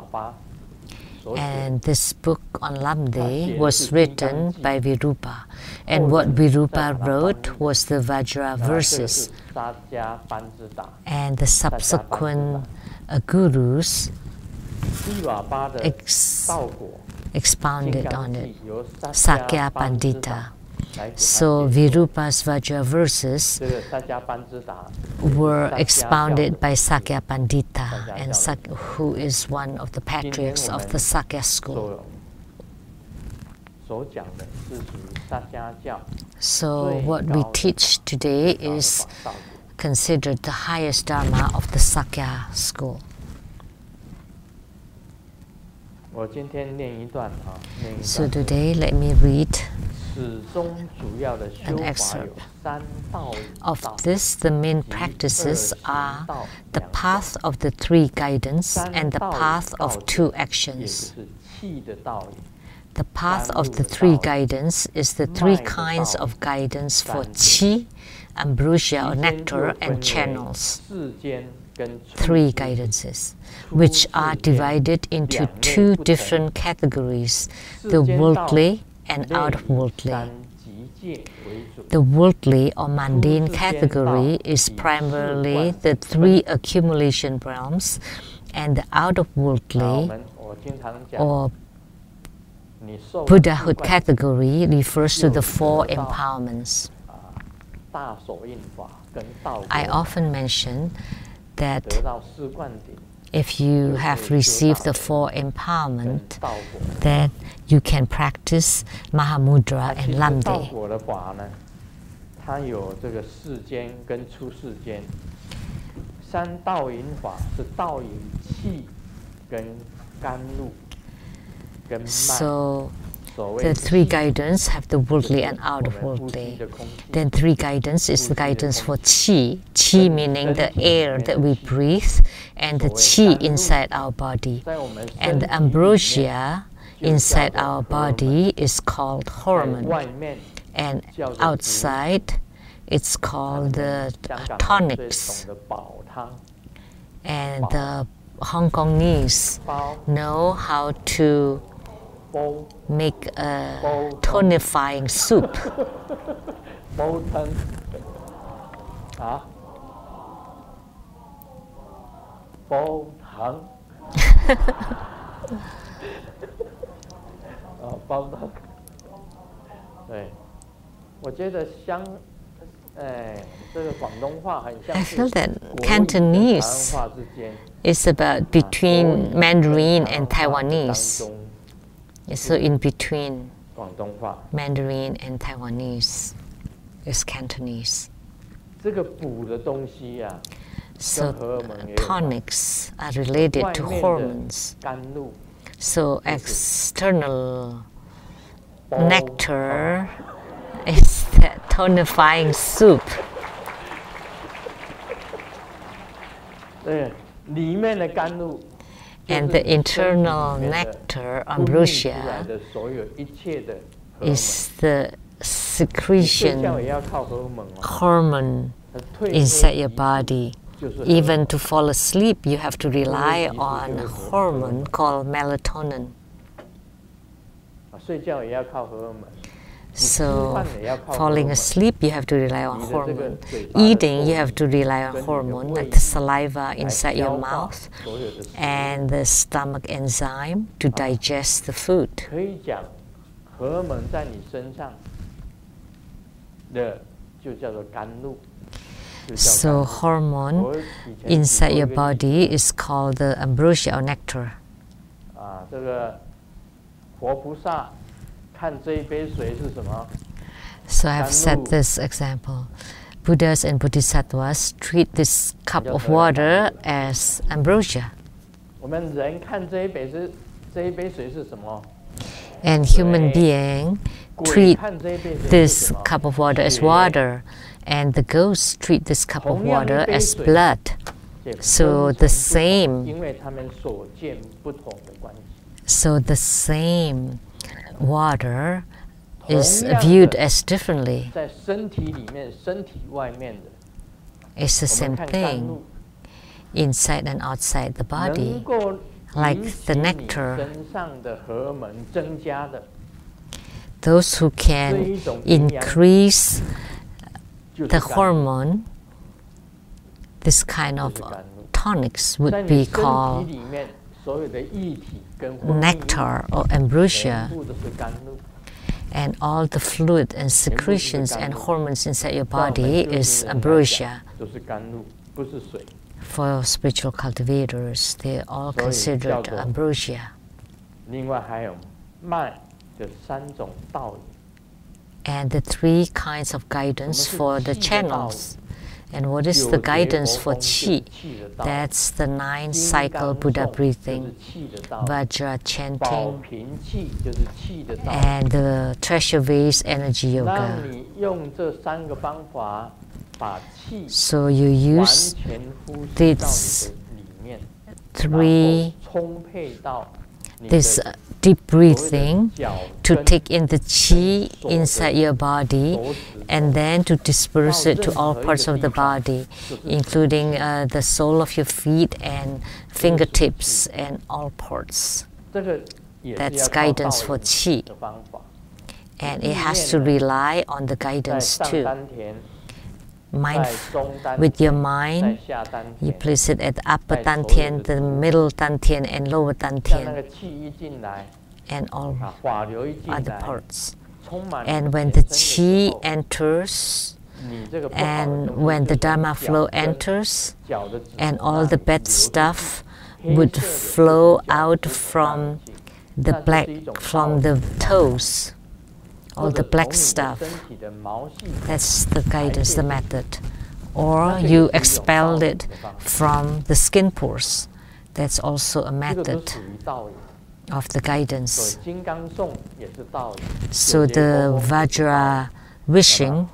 And this book on Lamdre was written by Virupa. And what Virupa wrote was the Vajra verses. And the subsequent gurus expounded on it. Sakya Pandita. So Virupa's Vajra verses were expounded by Sakya Pandita, and who is one of the patriarchs of the Sakya school. So what we teach today is considered the highest dharma of the Sakya school. So today let me read an excerpt. Of this, the main practices are the path of the three guidance and the path of two actions. The path of the three guidance is the three kinds of guidance for qi, ambrosia or nectar, and channels. Three guidances, which are divided into two different categories, the worldly and out-of-worldly. The worldly or mundane category is primarily the three accumulation realms, and the out-of-worldly or Buddhahood category refers to the four empowerments. I often mention that if you have received the four empowerment, then you can practice Mahamudra and Lamdre. So the three guidance have the worldly and out-of-worldly. Then three guidance is the guidance for qi, qi meaning the air that we breathe, and the qi inside our body. And the ambrosia inside our body is called hormone. And outside, it's called the tonics. And the Hong Kongese know how to make a tonifying soup. I feel that Cantonese is about between Mandarin and Taiwanese. So in between Mandarin and Taiwanese is Cantonese. So tonics are related to hormones. So external nectar is the tonifying soup. And the internal nectar, ambrosia, is the secretion hormone inside your body. Even to fall asleep, you have to rely on a hormone called melatonin. So, falling asleep, you have to rely on hormone. Eating, you have to rely on hormone, like the saliva inside your mouth and the stomach enzyme to digest the food. So, hormone inside your body is called the ambrosia or nectar. So I have set this example. Buddhas and Bodhisattvas treat this cup of water as ambrosia. And human beings treat this cup of water as water, and the ghosts treat this cup of water as blood. So the same water is viewed as differently. It's the same thing inside and outside the body, like the nectar. Those who can increase the hormone, this kind of tonics would be called nectar or ambrosia, and all the fluid and secretions and hormones inside your body is ambrosia. For spiritual cultivators, they are all considered ambrosia. And the three kinds of guidance for the channels. And what is the guidance for Qi? That's the 9-cycle Buddha breathing, Vajra chanting, and the treasure vase energy yoga. So you use these this deep breathing to take in the Qi inside your body and then to disperse it to all parts of the body, including the sole of your feet and fingertips and all parts. That's guidance for Qi. And it has to rely on the guidance too. With your mind, you place it at the upper dantian, the middle dantian, and lower dantian, and all other parts. And when the Qi enters, and when the Dharma flow enters, and all the bad stuff would flow out from the toes. All the black stuff, that's the guidance, the method. Or you expel it from the skin pores. That's also a method of the guidance. So the Vajra wishing,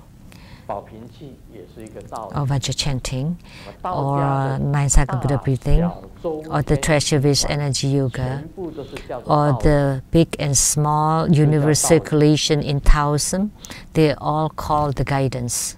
or Vajra chanting, or 9-cycle Buddha breathing, or the treasure vase energy yoga, or the big and small universe circulation in Taoism, they all call the guidance.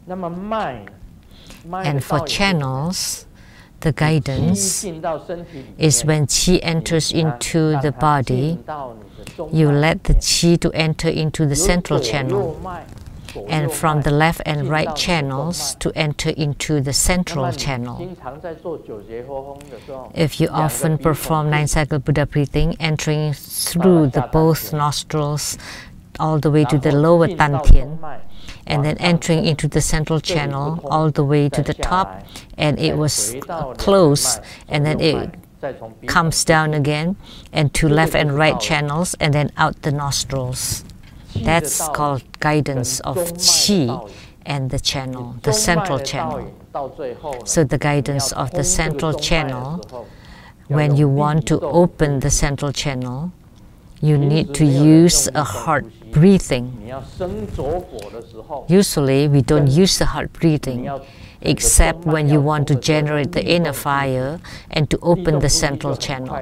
And for channels, the guidance is when Qi enters into the body, you let the Qi to enter into the central channel, and from the left and right channels to enter into the central channel. If you often perform 9-cycle Buddha breathing, entering through the both nostrils all the way to the lower dantian, and then entering into the central channel all the way to the top, and it was closed, and then it comes down again, and to left and right channels, and then out the nostrils. That's called guidance of Qi and the channel, the central channel. So the guidance of the central channel, when you want to open the central channel, you need to use a heart breathing. Usually we don't use the heart breathing, except when you want to generate the inner fire and to open the central channel.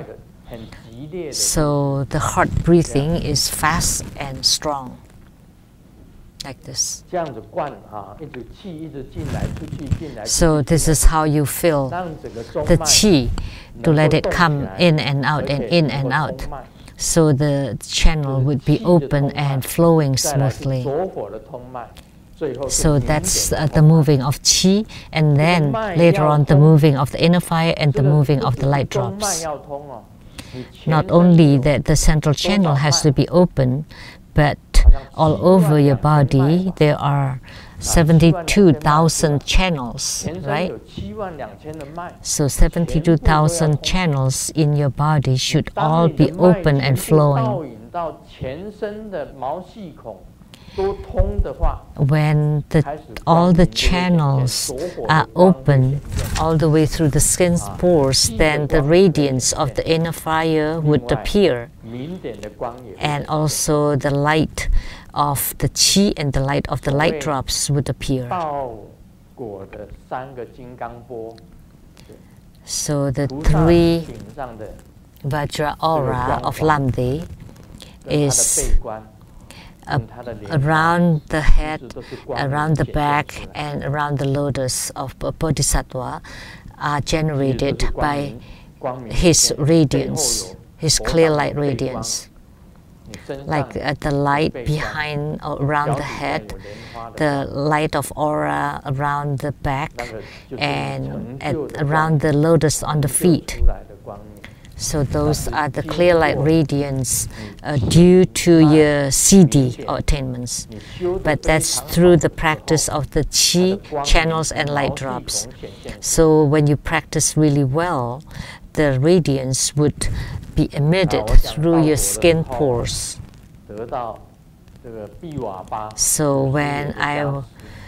So the heart breathing is fast and strong, like this. So this is how you feel the Qi, to let it come in and out and in and out. So the channel would be open and flowing smoothly. So that's the moving of Qi, and then later on the moving of the inner fire and the moving of the light drops. Not only that the central channel has to be open, but all over your body there are 72,000 channels, right? So 72,000 channels in your body should all be open and flowing. When all the channels are open all the way through the skin pores, then the radiance of the inner fire would appear, and also the light of the Qi and the light of the light drops would appear. So the three Vajra aura of Lamdre is around the head, around the back, and around the lotus of Bodhisattva are generated by his radiance, his clear light radiance. Like the light behind, around the head, the light of aura around the back, and around the lotus on the feet. So those are the clear light radiance due to your CD or attainments. But that's through the practice of the Qi channels and light drops. So when you practice really well, the radiance would be emitted through your skin pores. So when I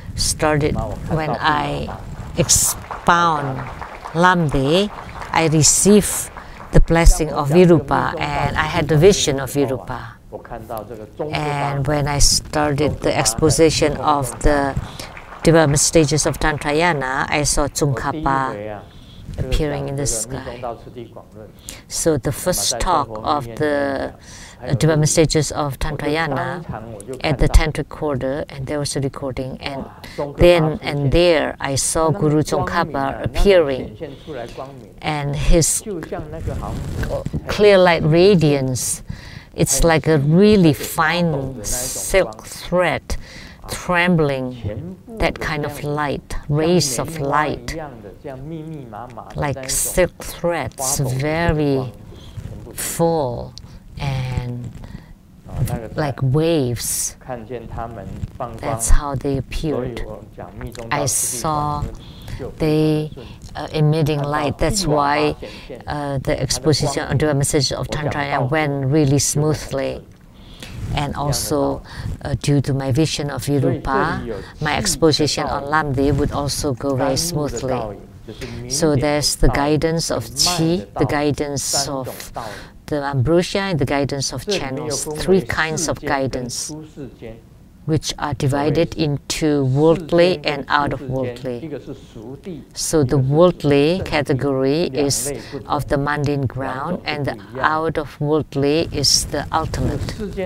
expound Lamdre, I received the blessing of Virupa, and I had the vision of Virupa. And when I started the exposition of the development stages of Tantrayana, I saw Tsongkhapa appearing in the sky. So the first talk of the development stages of Tantrayana at the Tantric Quarter, and there was a recording, and then and there I saw Guru Tsongkhapa appearing, and his clear light radiance, it's like a really fine silk thread trembling, that kind of light, rays of light, like silk threads, very full and like waves. That's how they appeared. I saw they emitting light. That's why the exposition of the message of Tantrayana went really smoothly. And also, due to my vision of Virupa, my exposition on Lamdre would also go very smoothly. So there's the guidance of Qi, the guidance of the ambrosia, and the guidance of channels. Three kinds of guidance, which are divided into worldly and out of worldly. So the worldly category is of the mundane ground, and the out of worldly is the ultimate.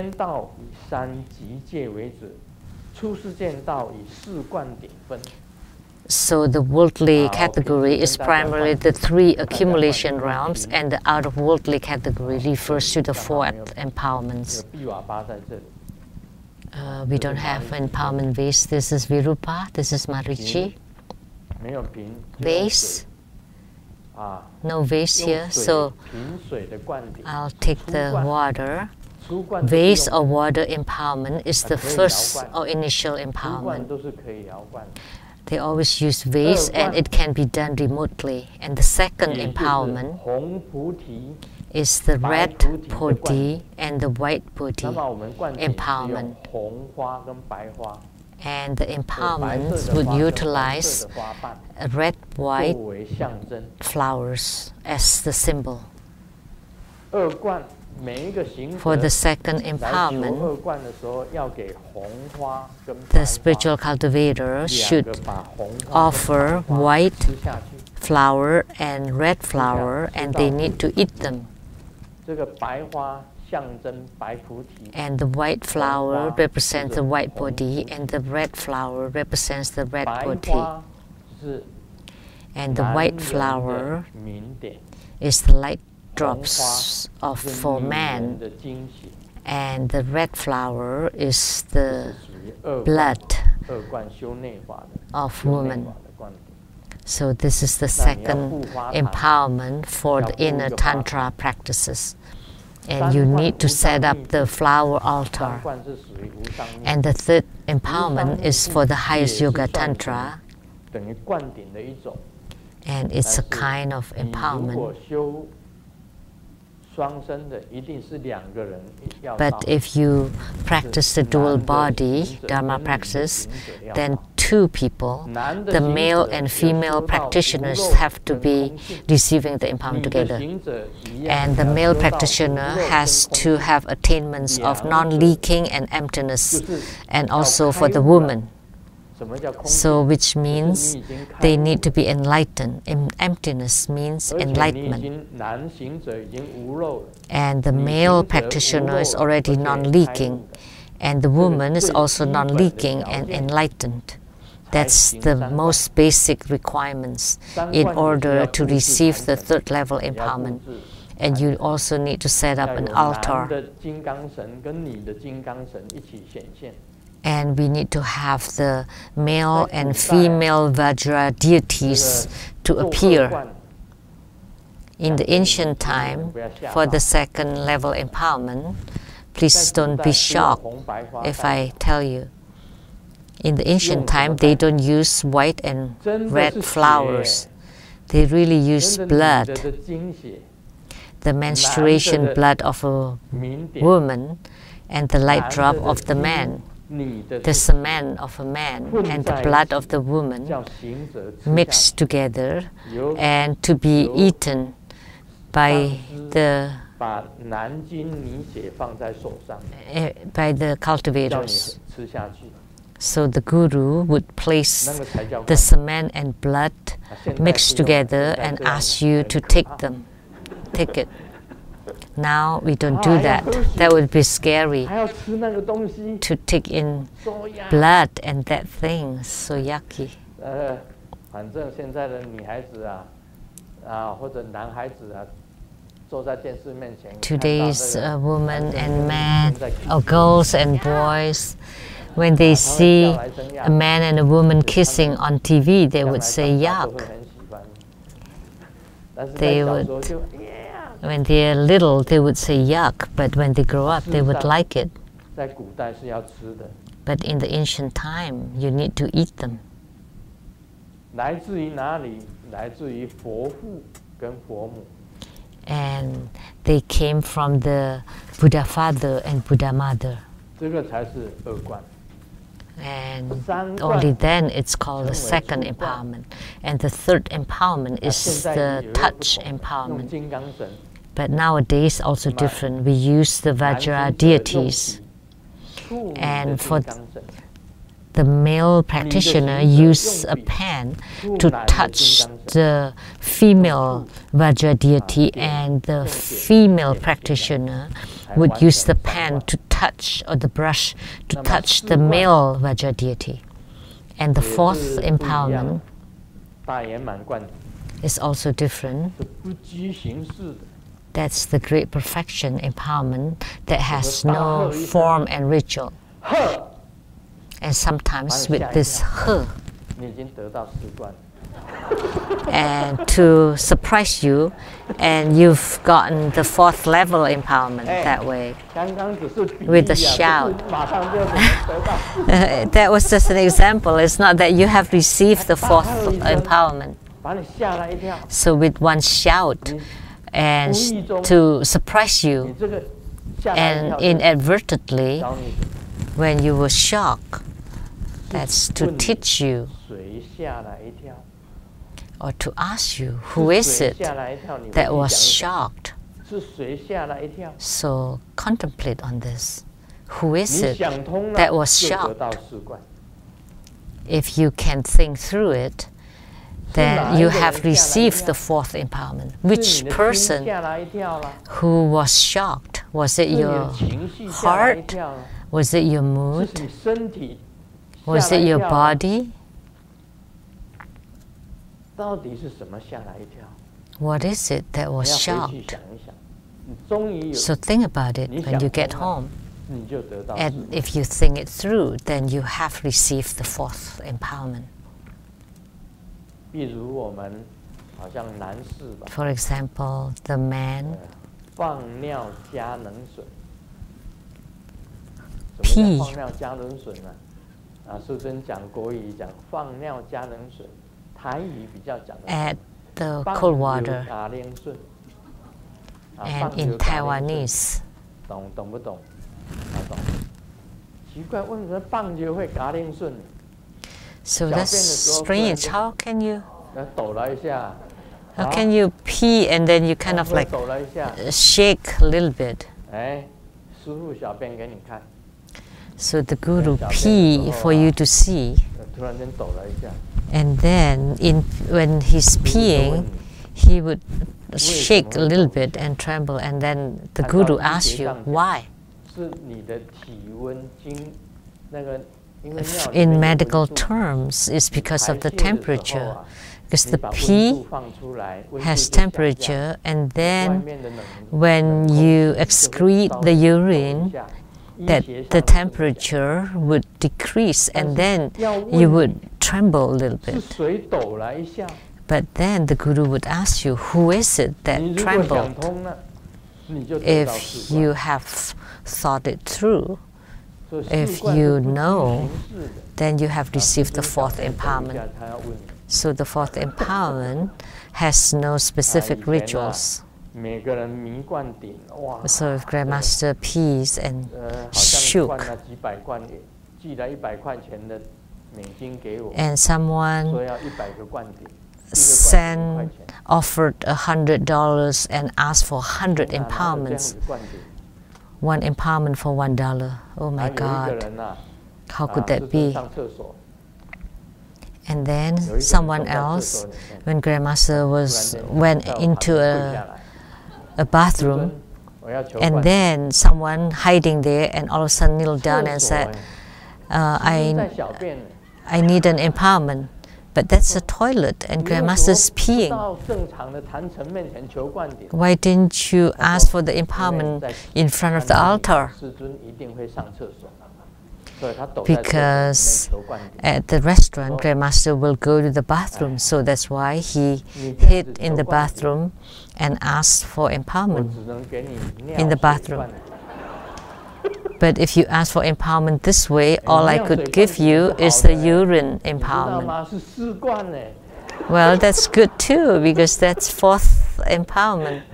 So the worldly category is primarily the three accumulation realms, and the out of worldly category refers to the four empowerments. We don't have empowerment vase. This is Virupa, this is Marichi. Vase? No vase here, so I'll take the water. Vase or water empowerment is the first or initial empowerment. They always use vase, and it can be done remotely. And the second empowerment is the red Bodhi and the white Bodhi empowerment. And the empowerments would utilize red, white flowers as the symbol. For the second empowerment, the spiritual cultivator should offer white flower and red flower, and they need to eat them. And the white flower represents the white Bodhi, and the red flower represents the red Bodhi. And the white flower is the light drops for man, and the red flower is the blood of woman. So this is the second empowerment for the inner Tantra practices. And you need to set up the flower altar. And the third empowerment is for the highest Yoga Tantra. And it's a kind of empowerment. But if you practice the dual body, Dharma practice, then two people, the male and female practitioners, have to be receiving the empowerment together. And the male practitioner has to have attainments of non-leaking and emptiness, and also for the woman. So which means they need to be enlightened. Emptiness means enlightenment. And the male practitioner is already non-leaking, and the woman is also non-leaking and enlightened. That's the most basic requirements in order to receive the third level empowerment. And you also need to set up an altar. And we need to have the male and female Vajra deities to appear In the ancient time, for the second level empowerment, please don't be shocked if I tell you. In the ancient time, they don't use white and red flowers. They really use blood, the menstruation blood of a woman and the light drop of the man, the semen of a man and the blood of the woman mixed together and to be eaten by the cultivators. So the guru would place the semen and blood mixed together and ask you to take it. Now we don't do that. That would be scary to take in blood and that thing, so yucky. Today's women and men, or girls and boys, when they see a man and a woman kissing on TV, they would say yuck. They would, when they're little, they would say yuck, but when they grow up, they would like it. But in the ancient time, you need to eat them. And they came from the Buddha father and Buddha mother. And only then it's called the second empowerment. And the third empowerment is the touch empowerment. But nowadays also different. We use the Vajra deities. And for the male practitioner use a pen to touch the female Vajra deity, and the female practitioner would use the pen to touch, or the brush to touch the male Vajra deity. And the fourth empowerment is also different. That's the great perfection empowerment that has no form and ritual. And sometimes with this he, and to surprise you, and you've gotten the fourth level empowerment that way, with a shout. That was just an example. It's not that you have received the fourth empowerment. So with one shout, and to surprise you, and inadvertently, when you were shocked, that's to teach you, or to ask you, who is it that was shocked? So contemplate on this. Who is it that was shocked? If you can think through it, then you have received the fourth empowerment. Which person who was shocked? Was it your heart? Was it your mood? Was it your body? What is it that was shocked? So think about it when you get home. And if you think it through, then you have received the fourth empowerment. For example, the man pee at the cold water, and in Taiwanese. So that's strange. How can you pee and then you kind of like shake a little bit? So the guru pee for you to see, and then when he's peeing, he would shake a little bit and tremble, and then the guru asks you why. In medical terms, it's because of the temperature, because the pee has temperature, and then when you excrete the urine, that the temperature would decrease, and then you would tremble a little bit. But then the Guru would ask you, who is it that trembled? If you have thought it through, if you know, then you have received the fourth empowerment. So the fourth empowerment has no specific rituals. So if Grandmaster pees and shook, and someone offered $100 and asked for 100 empowerments, one empowerment for $1. Oh my God, how could that be? And then someone else, when Grandmaster went into a bathroom, and then someone hiding there, and all of a sudden knelt down and said, I need an empowerment. But that's a toilet, and Grandmaster's peeing. Why didn't you ask for the empowerment in front of the altar? Because at the restaurant, Grandmaster will go to the bathroom, so that's why he hid in the bathroom and asked for empowerment in the bathroom. But if you ask for empowerment this way, all I could give you is the urine empowerment. Well, that's good too, because that's fourth empowerment.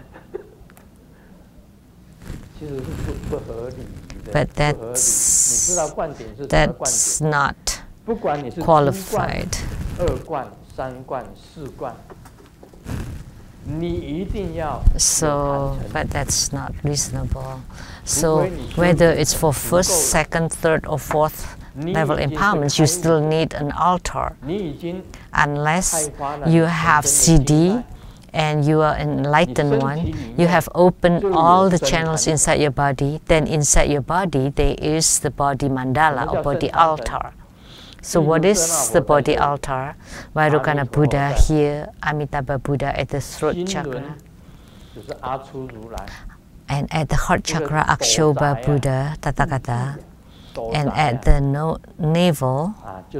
But that's not qualified. So, but that's not reasonable. So whether it's for first, second, third or fourth level empowerments, you still need an altar. Unless you have CD and you are an enlightened one, you have opened all the channels inside your body, then inside your body there is the body mandala or body altar. So what is the body altar? Vairocana Buddha here, Amitabha Buddha at the throat chakra, and at the heart chakra, Akshobha Buddha, Tathagata, and at the navel,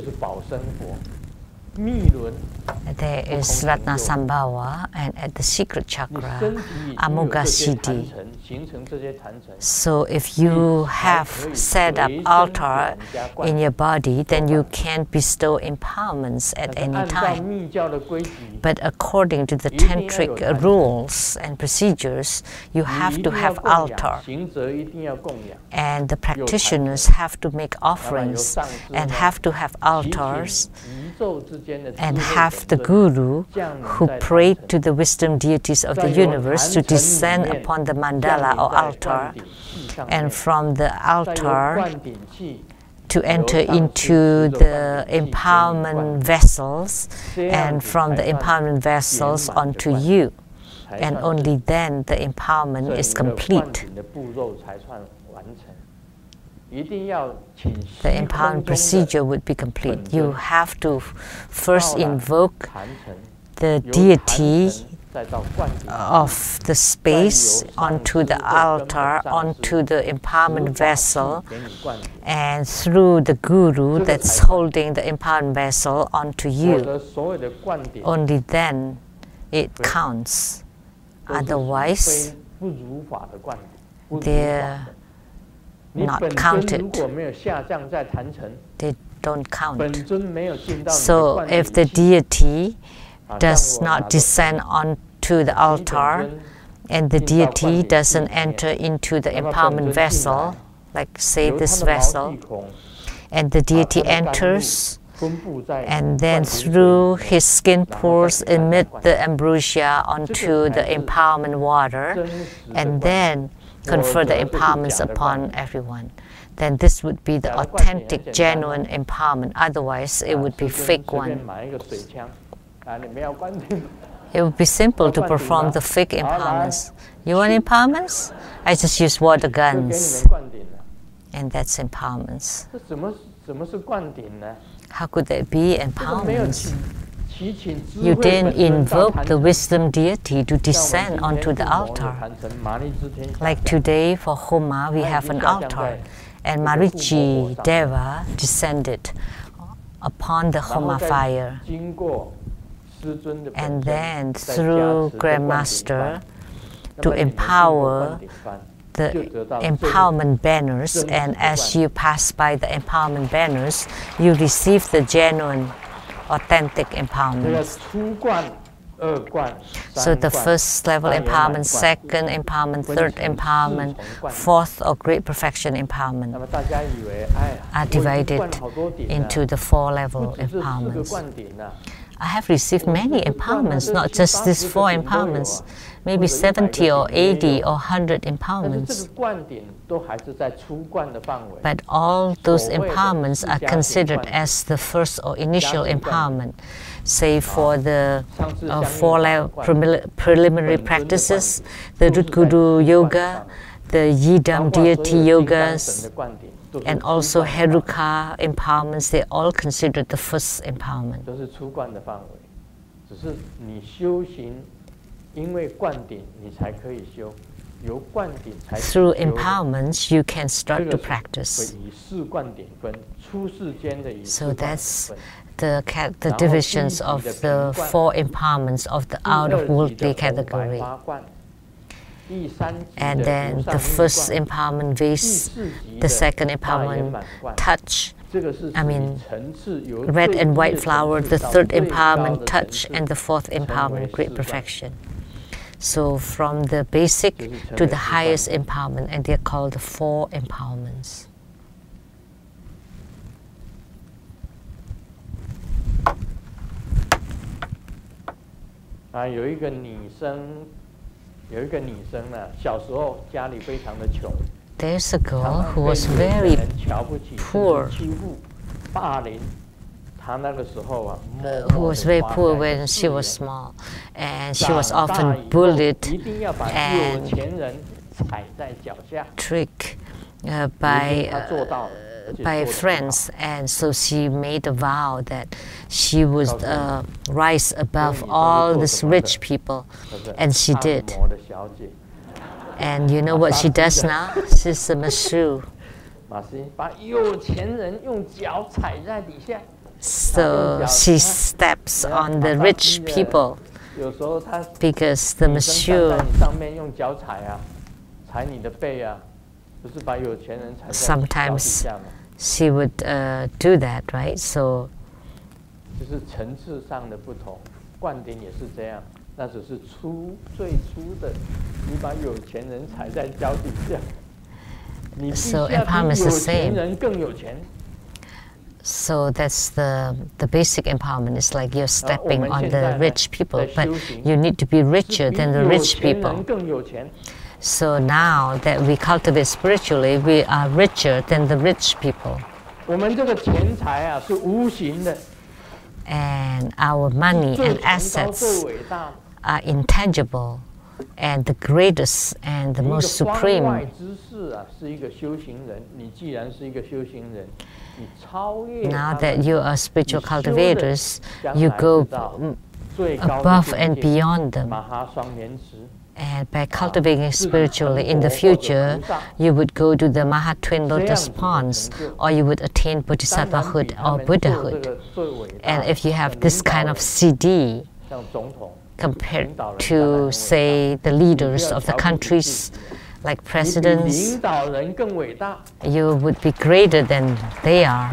there is Ratnasambhava, and at the secret chakra, Amoghasiddhi. So if you have set up altar in your body, then you can bestow empowerments at any time. But according to the tantric rules and procedures, you have to have altar. And the practitioners have to make offerings and have to have altars and have the Guru who prayed to the wisdom deities of the universe to descend upon the mandala or altar, and from the altar to enter into the empowerment vessels, and from the empowerment vessels onto you. And only then the empowerment is complete. The empowerment procedure would be complete. You have to first invoke the deity of the space onto the altar, onto the empowerment vessel, and through the Guru that's holding the empowerment vessel onto you. Only then it counts. Otherwise, they're not counted. They don't count. So if the deity does not descend onto the altar, and the deity doesn't enter into the empowerment vessel, like say this vessel, and the deity enters, and then through his skin pores emit the ambrosia onto the empowerment water, and then confer the empowerments upon everyone, then this would be the authentic, genuine empowerment. Otherwise, it would be fake one. It would be simple to perform the fake empowerments. You want empowerments? I just use water guns. And that's empowerments. How could that be empowerments? You didn't invoke the wisdom deity to descend onto the altar. Like today for Homa, we have an altar, and Marichi Deva descended upon the Homa fire. and then through Grandmaster to empower the empowerment banners, and as you pass by the empowerment banners, you receive the genuine, authentic empowerment. So the first level empowerment, second empowerment, third empowerment, fourth or great perfection empowerment are divided into the 4 level empowerments. I have received many empowerments, not just these 4 empowerments, maybe 70 or 80 or 100 empowerments. But all those empowerments are considered as the first or initial empowerment. Say for the 4 preliminary practices, the Root Guru Yoga, the Yidam Deity Yogas, and also Heruka empowerments, they all considered the first empowerment. Through empowerments, you can start to practice. So that's the divisions of the 4 empowerments of the out-of-worldly category. And then the first empowerment vase, the second empowerment touch, red and white flower, the third empowerment touch, and the fourth empowerment great perfection. So from the basic to the highest empowerment, and they're called the 4 empowerments. There's a girl who was very poor, when she was small, and she was often bullied and tricked by friends, and so she made a vow that she would rise above all these rich people, and she did. And you know what she does now? She's a masseuse. So she steps on the rich people because the masseuse sometimes she would do that, right? So empowerment is the same. So that's the basic empowerment. It's like you're stepping on the rich people, but you need to be richer than the rich people. So now that we cultivate spiritually, we are richer than the rich people. And our money and assets are intangible, and the greatest and the most supreme. Now that you are spiritual cultivators, you go above and beyond them. And by cultivating spiritually in the future, you would go to the Maha Twin Lotus Ponds, or you would attain Bodhisattvahood or Buddhahood. And if you have this kind of CD, compared to, say, the leaders of the countries, like presidents, you would be greater than they are.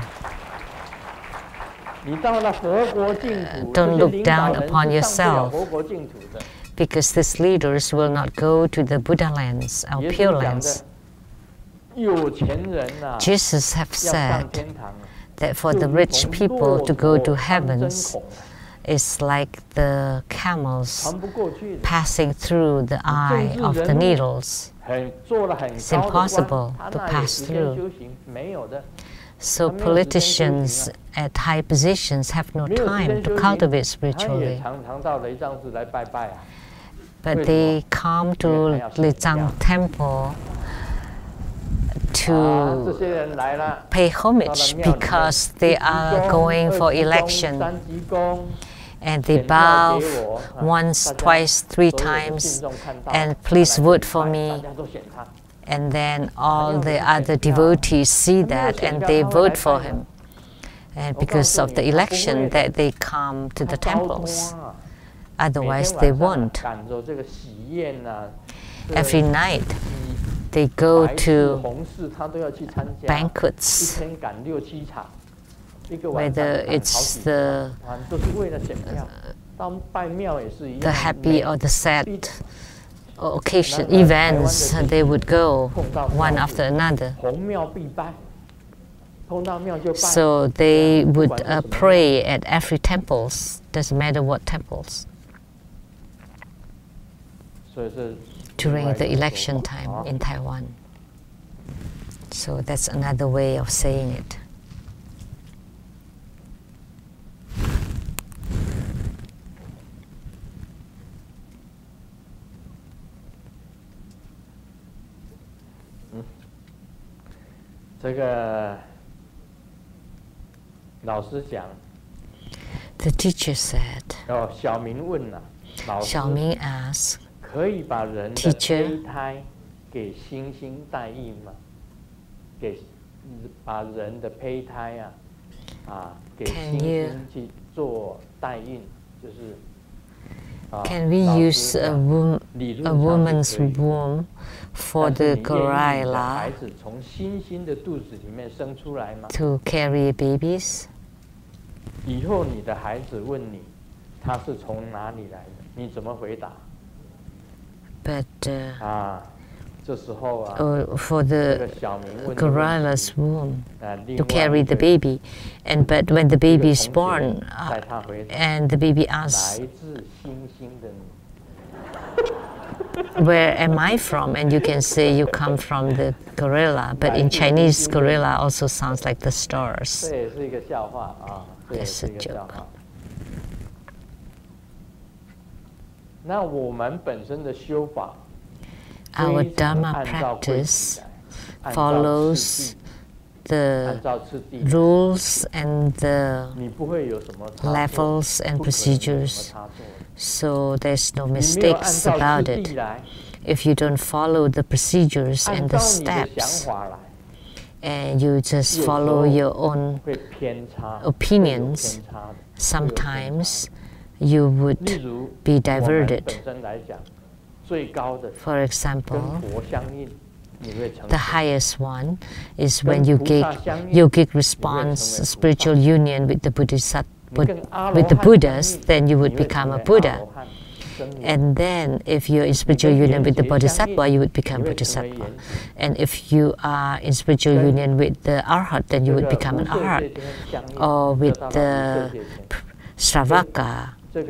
Don't look down upon yourself, because these leaders will not go to the Buddha lands, or pure lands. Jesus have said that for the rich people to go to heavens is like the camels passing through the eye of the needles. It's impossible to pass through. So politicians at high positions have no time to cultivate spiritually. But they come to Lizang Temple to pay homage because they are going for election. And they bow once, twice, 3 times, and please vote for me. And then all the other devotees see that and they vote for him. And because of the election that they come to the temples. Otherwise they won't. Every night they go to banquets, whether it's the happy or the sad occasion, events, they would go one after another. So they would pray at every temples, doesn't matter what temples, during the election time in Taiwan. So that's another way of saying it. The teacher said, Xiaoming asked, Teacher, can we use a woman's womb for the gorilla to carry babies? But for the gorilla's womb to carry the baby, but when the baby is born, and the baby asks, where am I from? And you can say you come from the gorilla, but in Chinese, gorilla also sounds like the stars. That's a joke. Our Dharma practice follows the rules and the levels and procedures, so there's no mistakes about it. If you don't follow the procedures and the steps, and you just follow your own opinions, sometimes you would be diverted. For example, the highest one is when yogic response, spiritual union with the Buddhas, then you would become a Buddha. And then if you're in spiritual union with the Bodhisattva, you would become Bodhisattva. And if you are in spiritual union with the Arhat, then you would become an Arhat. Or with the Sravaka,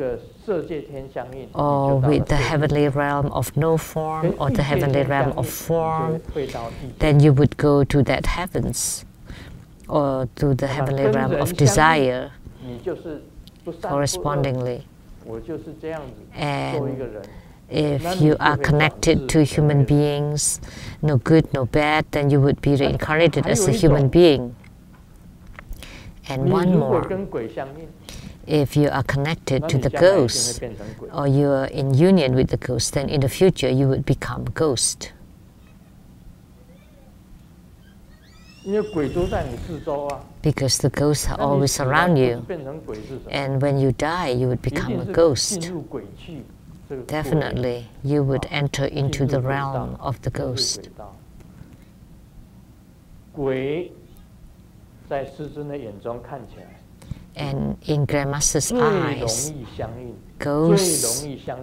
or with the heavenly realm of no form, or the heavenly realm of form, then you would go to that heavens, or to the heavenly realm of desire correspondingly. And if you are connected to human beings, no good, no bad, then you would be reincarnated as a human being. And one more, if you are connected to the ghost, or you are in union with the ghost, then in the future you would become a ghost. Because the ghosts are always around you. And when you die, you would become a ghost. Definitely, you would enter into the realm of the ghost. And in Grandmaster's eyes, ghost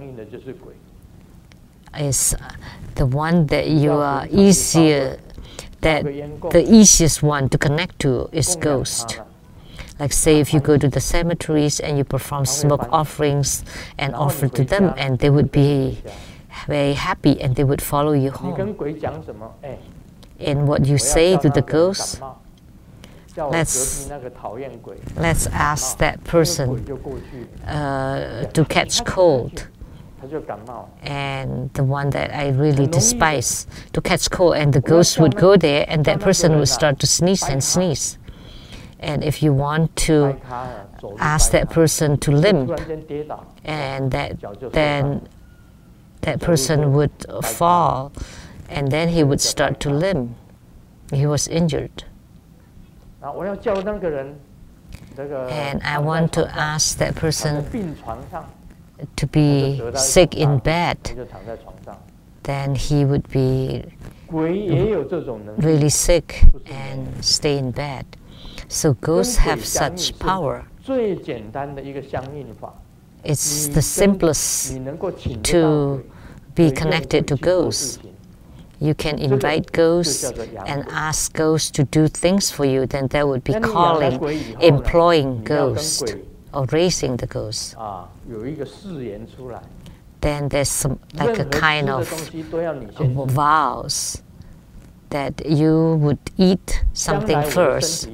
is the one that you are easier, that the easiest one to connect to is ghost. Like say if you go to the cemeteries and you perform smoke offerings and offer to them, and they would be very happy and they would follow you home. And what you say to the ghost, let's ask that person to catch cold, and the one that I really despise to catch cold, and the ghost would go there and that person would start to sneeze and sneeze. And if you want to ask that person to limp, and then that person would fall, and then he would start to limp. He was injured. and I want to ask that person to be sick in bed, then he would be really sick and stay in bed. So ghosts have such power. It's the simplest to be connected to ghosts. You can invite ghosts and ask ghosts to do things for you, then that would be calling, employing ghosts or raising the ghost. Then there's some, like a kind of vows that you would eat something first.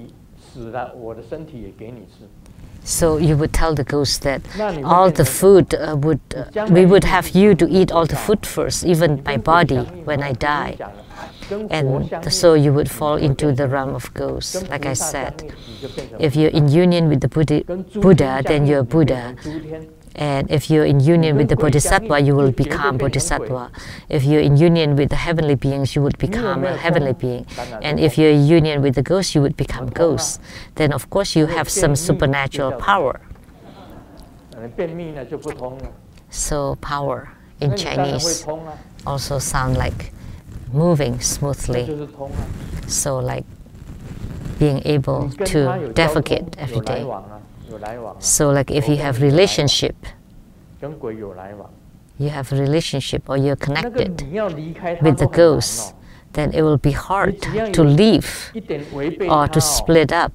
So you would tell the ghost that all the food we would have you to eat all the food first, even my body when I die. And so you would fall into the realm of ghosts. Like I said, if you're in union with the Buddha, then you're Buddha. And if you're in union with the Bodhisattva, you will become Bodhisattva. If you're in union with the heavenly beings, you would become a heavenly being. And if you're in union with the ghost, you would become ghost. Then of course you have some supernatural power. So power in Chinese also sound like moving smoothly. So like being able to defecate every day. So like if you have relationship, you have a relationship or you're connected with the ghost, then it will be hard to leave or to split up.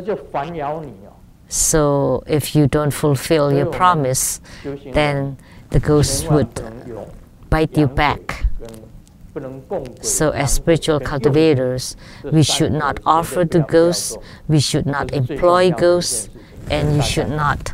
So if you don't fulfill your promise, then the ghost would bite you back. So as spiritual cultivators, we should not offer to ghosts, we should not employ ghosts, and you should not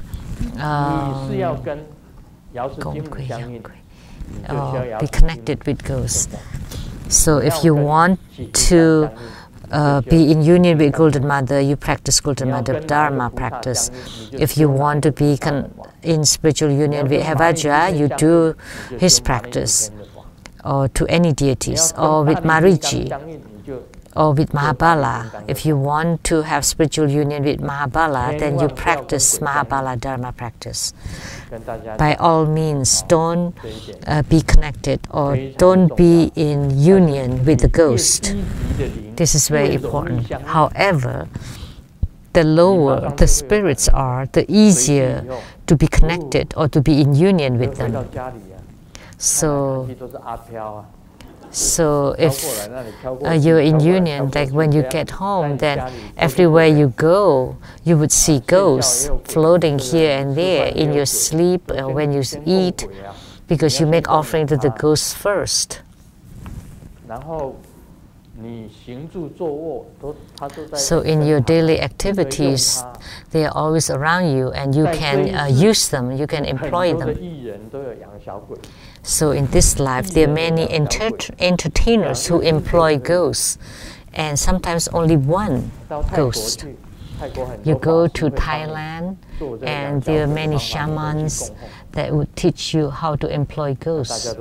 be connected with ghosts. So if you want to be in union with Golden Mother, you practice Golden Mother Dharma practice. If you want to be in spiritual union with Hevajra, you do his practice, or to any deities, or with Mariji, or with Mahabala. If you want to have spiritual union with Mahabala, then you practice Mahabala Dharma practice. By all means, don't be connected or don't be in union with the ghost. This is very important. However, the lower the spirits are, the easier to be connected or to be in union with them. So if you're in union, like when you get home, then everywhere you go, you would see ghosts floating here and there in your sleep or when you eat, because you make offering to the ghosts first. So in your daily activities, they are always around you and you can use them, you can employ them. So in this life, there are many entertainers who employ ghosts, and sometimes only one ghost. You go to Thailand, and there are many shamans that would teach you how to employ ghosts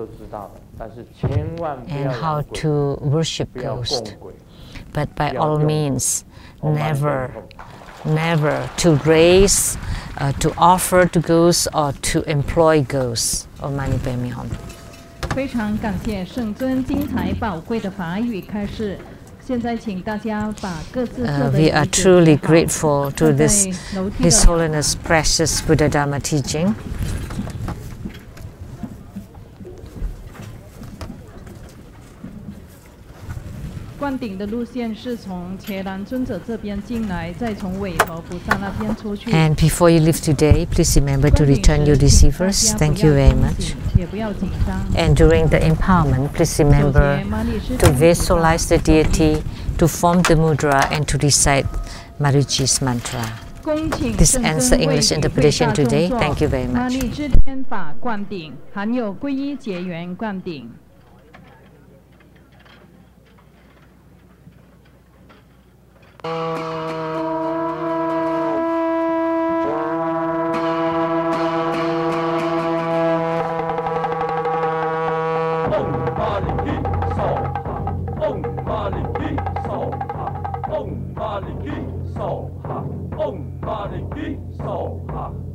and how to worship ghosts. But by all means, never to raise, to offer to ghosts or to employ ghosts. Om Mani Padme Hum. 非常感谢圣尊精彩宝贵的法语开示。现在请大家把各自做的 We are truly grateful to this His Holiness precious Buddha Dharma teaching. 灌顶的路线是从伽蓝尊者这边进来，再从韦陀菩萨那边出去。 And before you leave today, please remember to return your receivers. Thank you very much. 也不要紧张。 And during the empowerment, please remember to visualize the deity, to form the mudra, and to recite Mariji's mantra. This ends the English interpretation today. Thank you very much. 玛利之天法灌顶，含有皈依结缘灌顶。 Om Mani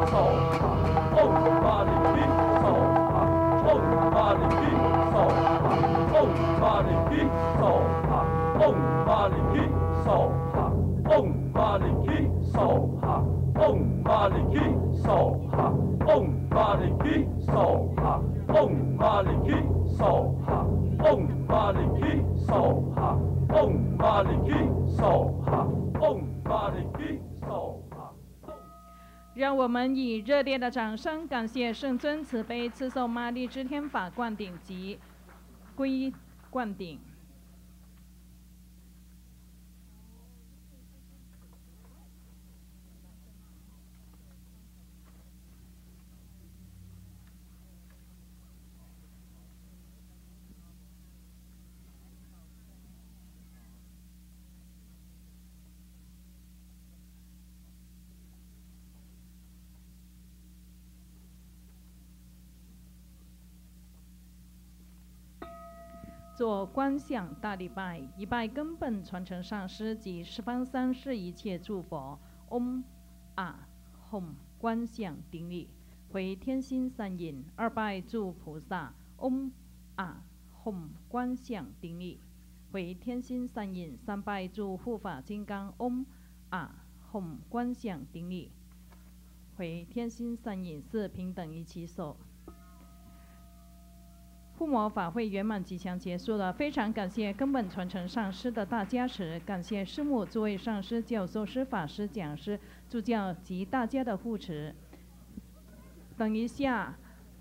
手哈，嗡嘛呢呗手哈，嗡嘛呢呗手哈，嗡嘛呢呗手哈，嗡嘛呢呗手哈，嗡嘛呢呗手哈，嗡嘛呢呗手哈，嗡嘛呢呗手哈，嗡嘛呢呗手哈，嗡嘛呢呗手哈，嗡嘛呢呗手哈，嗡嘛呢呗手哈。 让我们以热烈的掌声感谢圣尊慈悲赐受玛丽之天法灌顶及归灌顶。做观想大礼拜，一拜根本传承上师及十方三世一切诸佛。嗡啊吽观想顶礼，回天心三引。二拜诸菩萨。嗡啊吽观想顶礼，回天心三引。三拜诸护法金刚。嗡啊吽观想顶礼，回天心三引。四平等一起手。护摩法会圆满即将结束了，非常感谢根本传承上师的大加持，感谢师母、诸位上师、教授师、法师、讲师、助教及大家的护持。等一下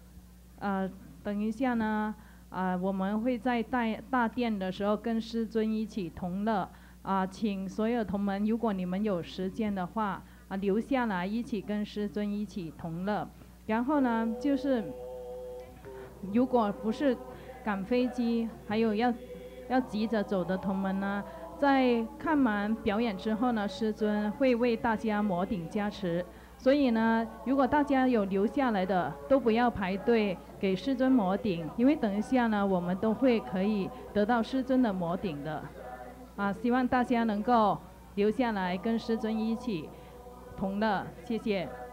呢，我们会在大殿的时候跟师尊一起同乐。请所有同门，如果你们有时间的话，留下来一起跟师尊一起同乐。然后呢，就是如果不是赶飞机，还有要急着走的同门呢，在看完表演之后呢，师尊会为大家摩顶加持。所以呢，如果大家有留下来的，都不要排队给师尊摩顶，因为等一下呢，我们都会可以得到师尊的摩顶的。希望大家能够留下来跟师尊一起同乐，谢谢。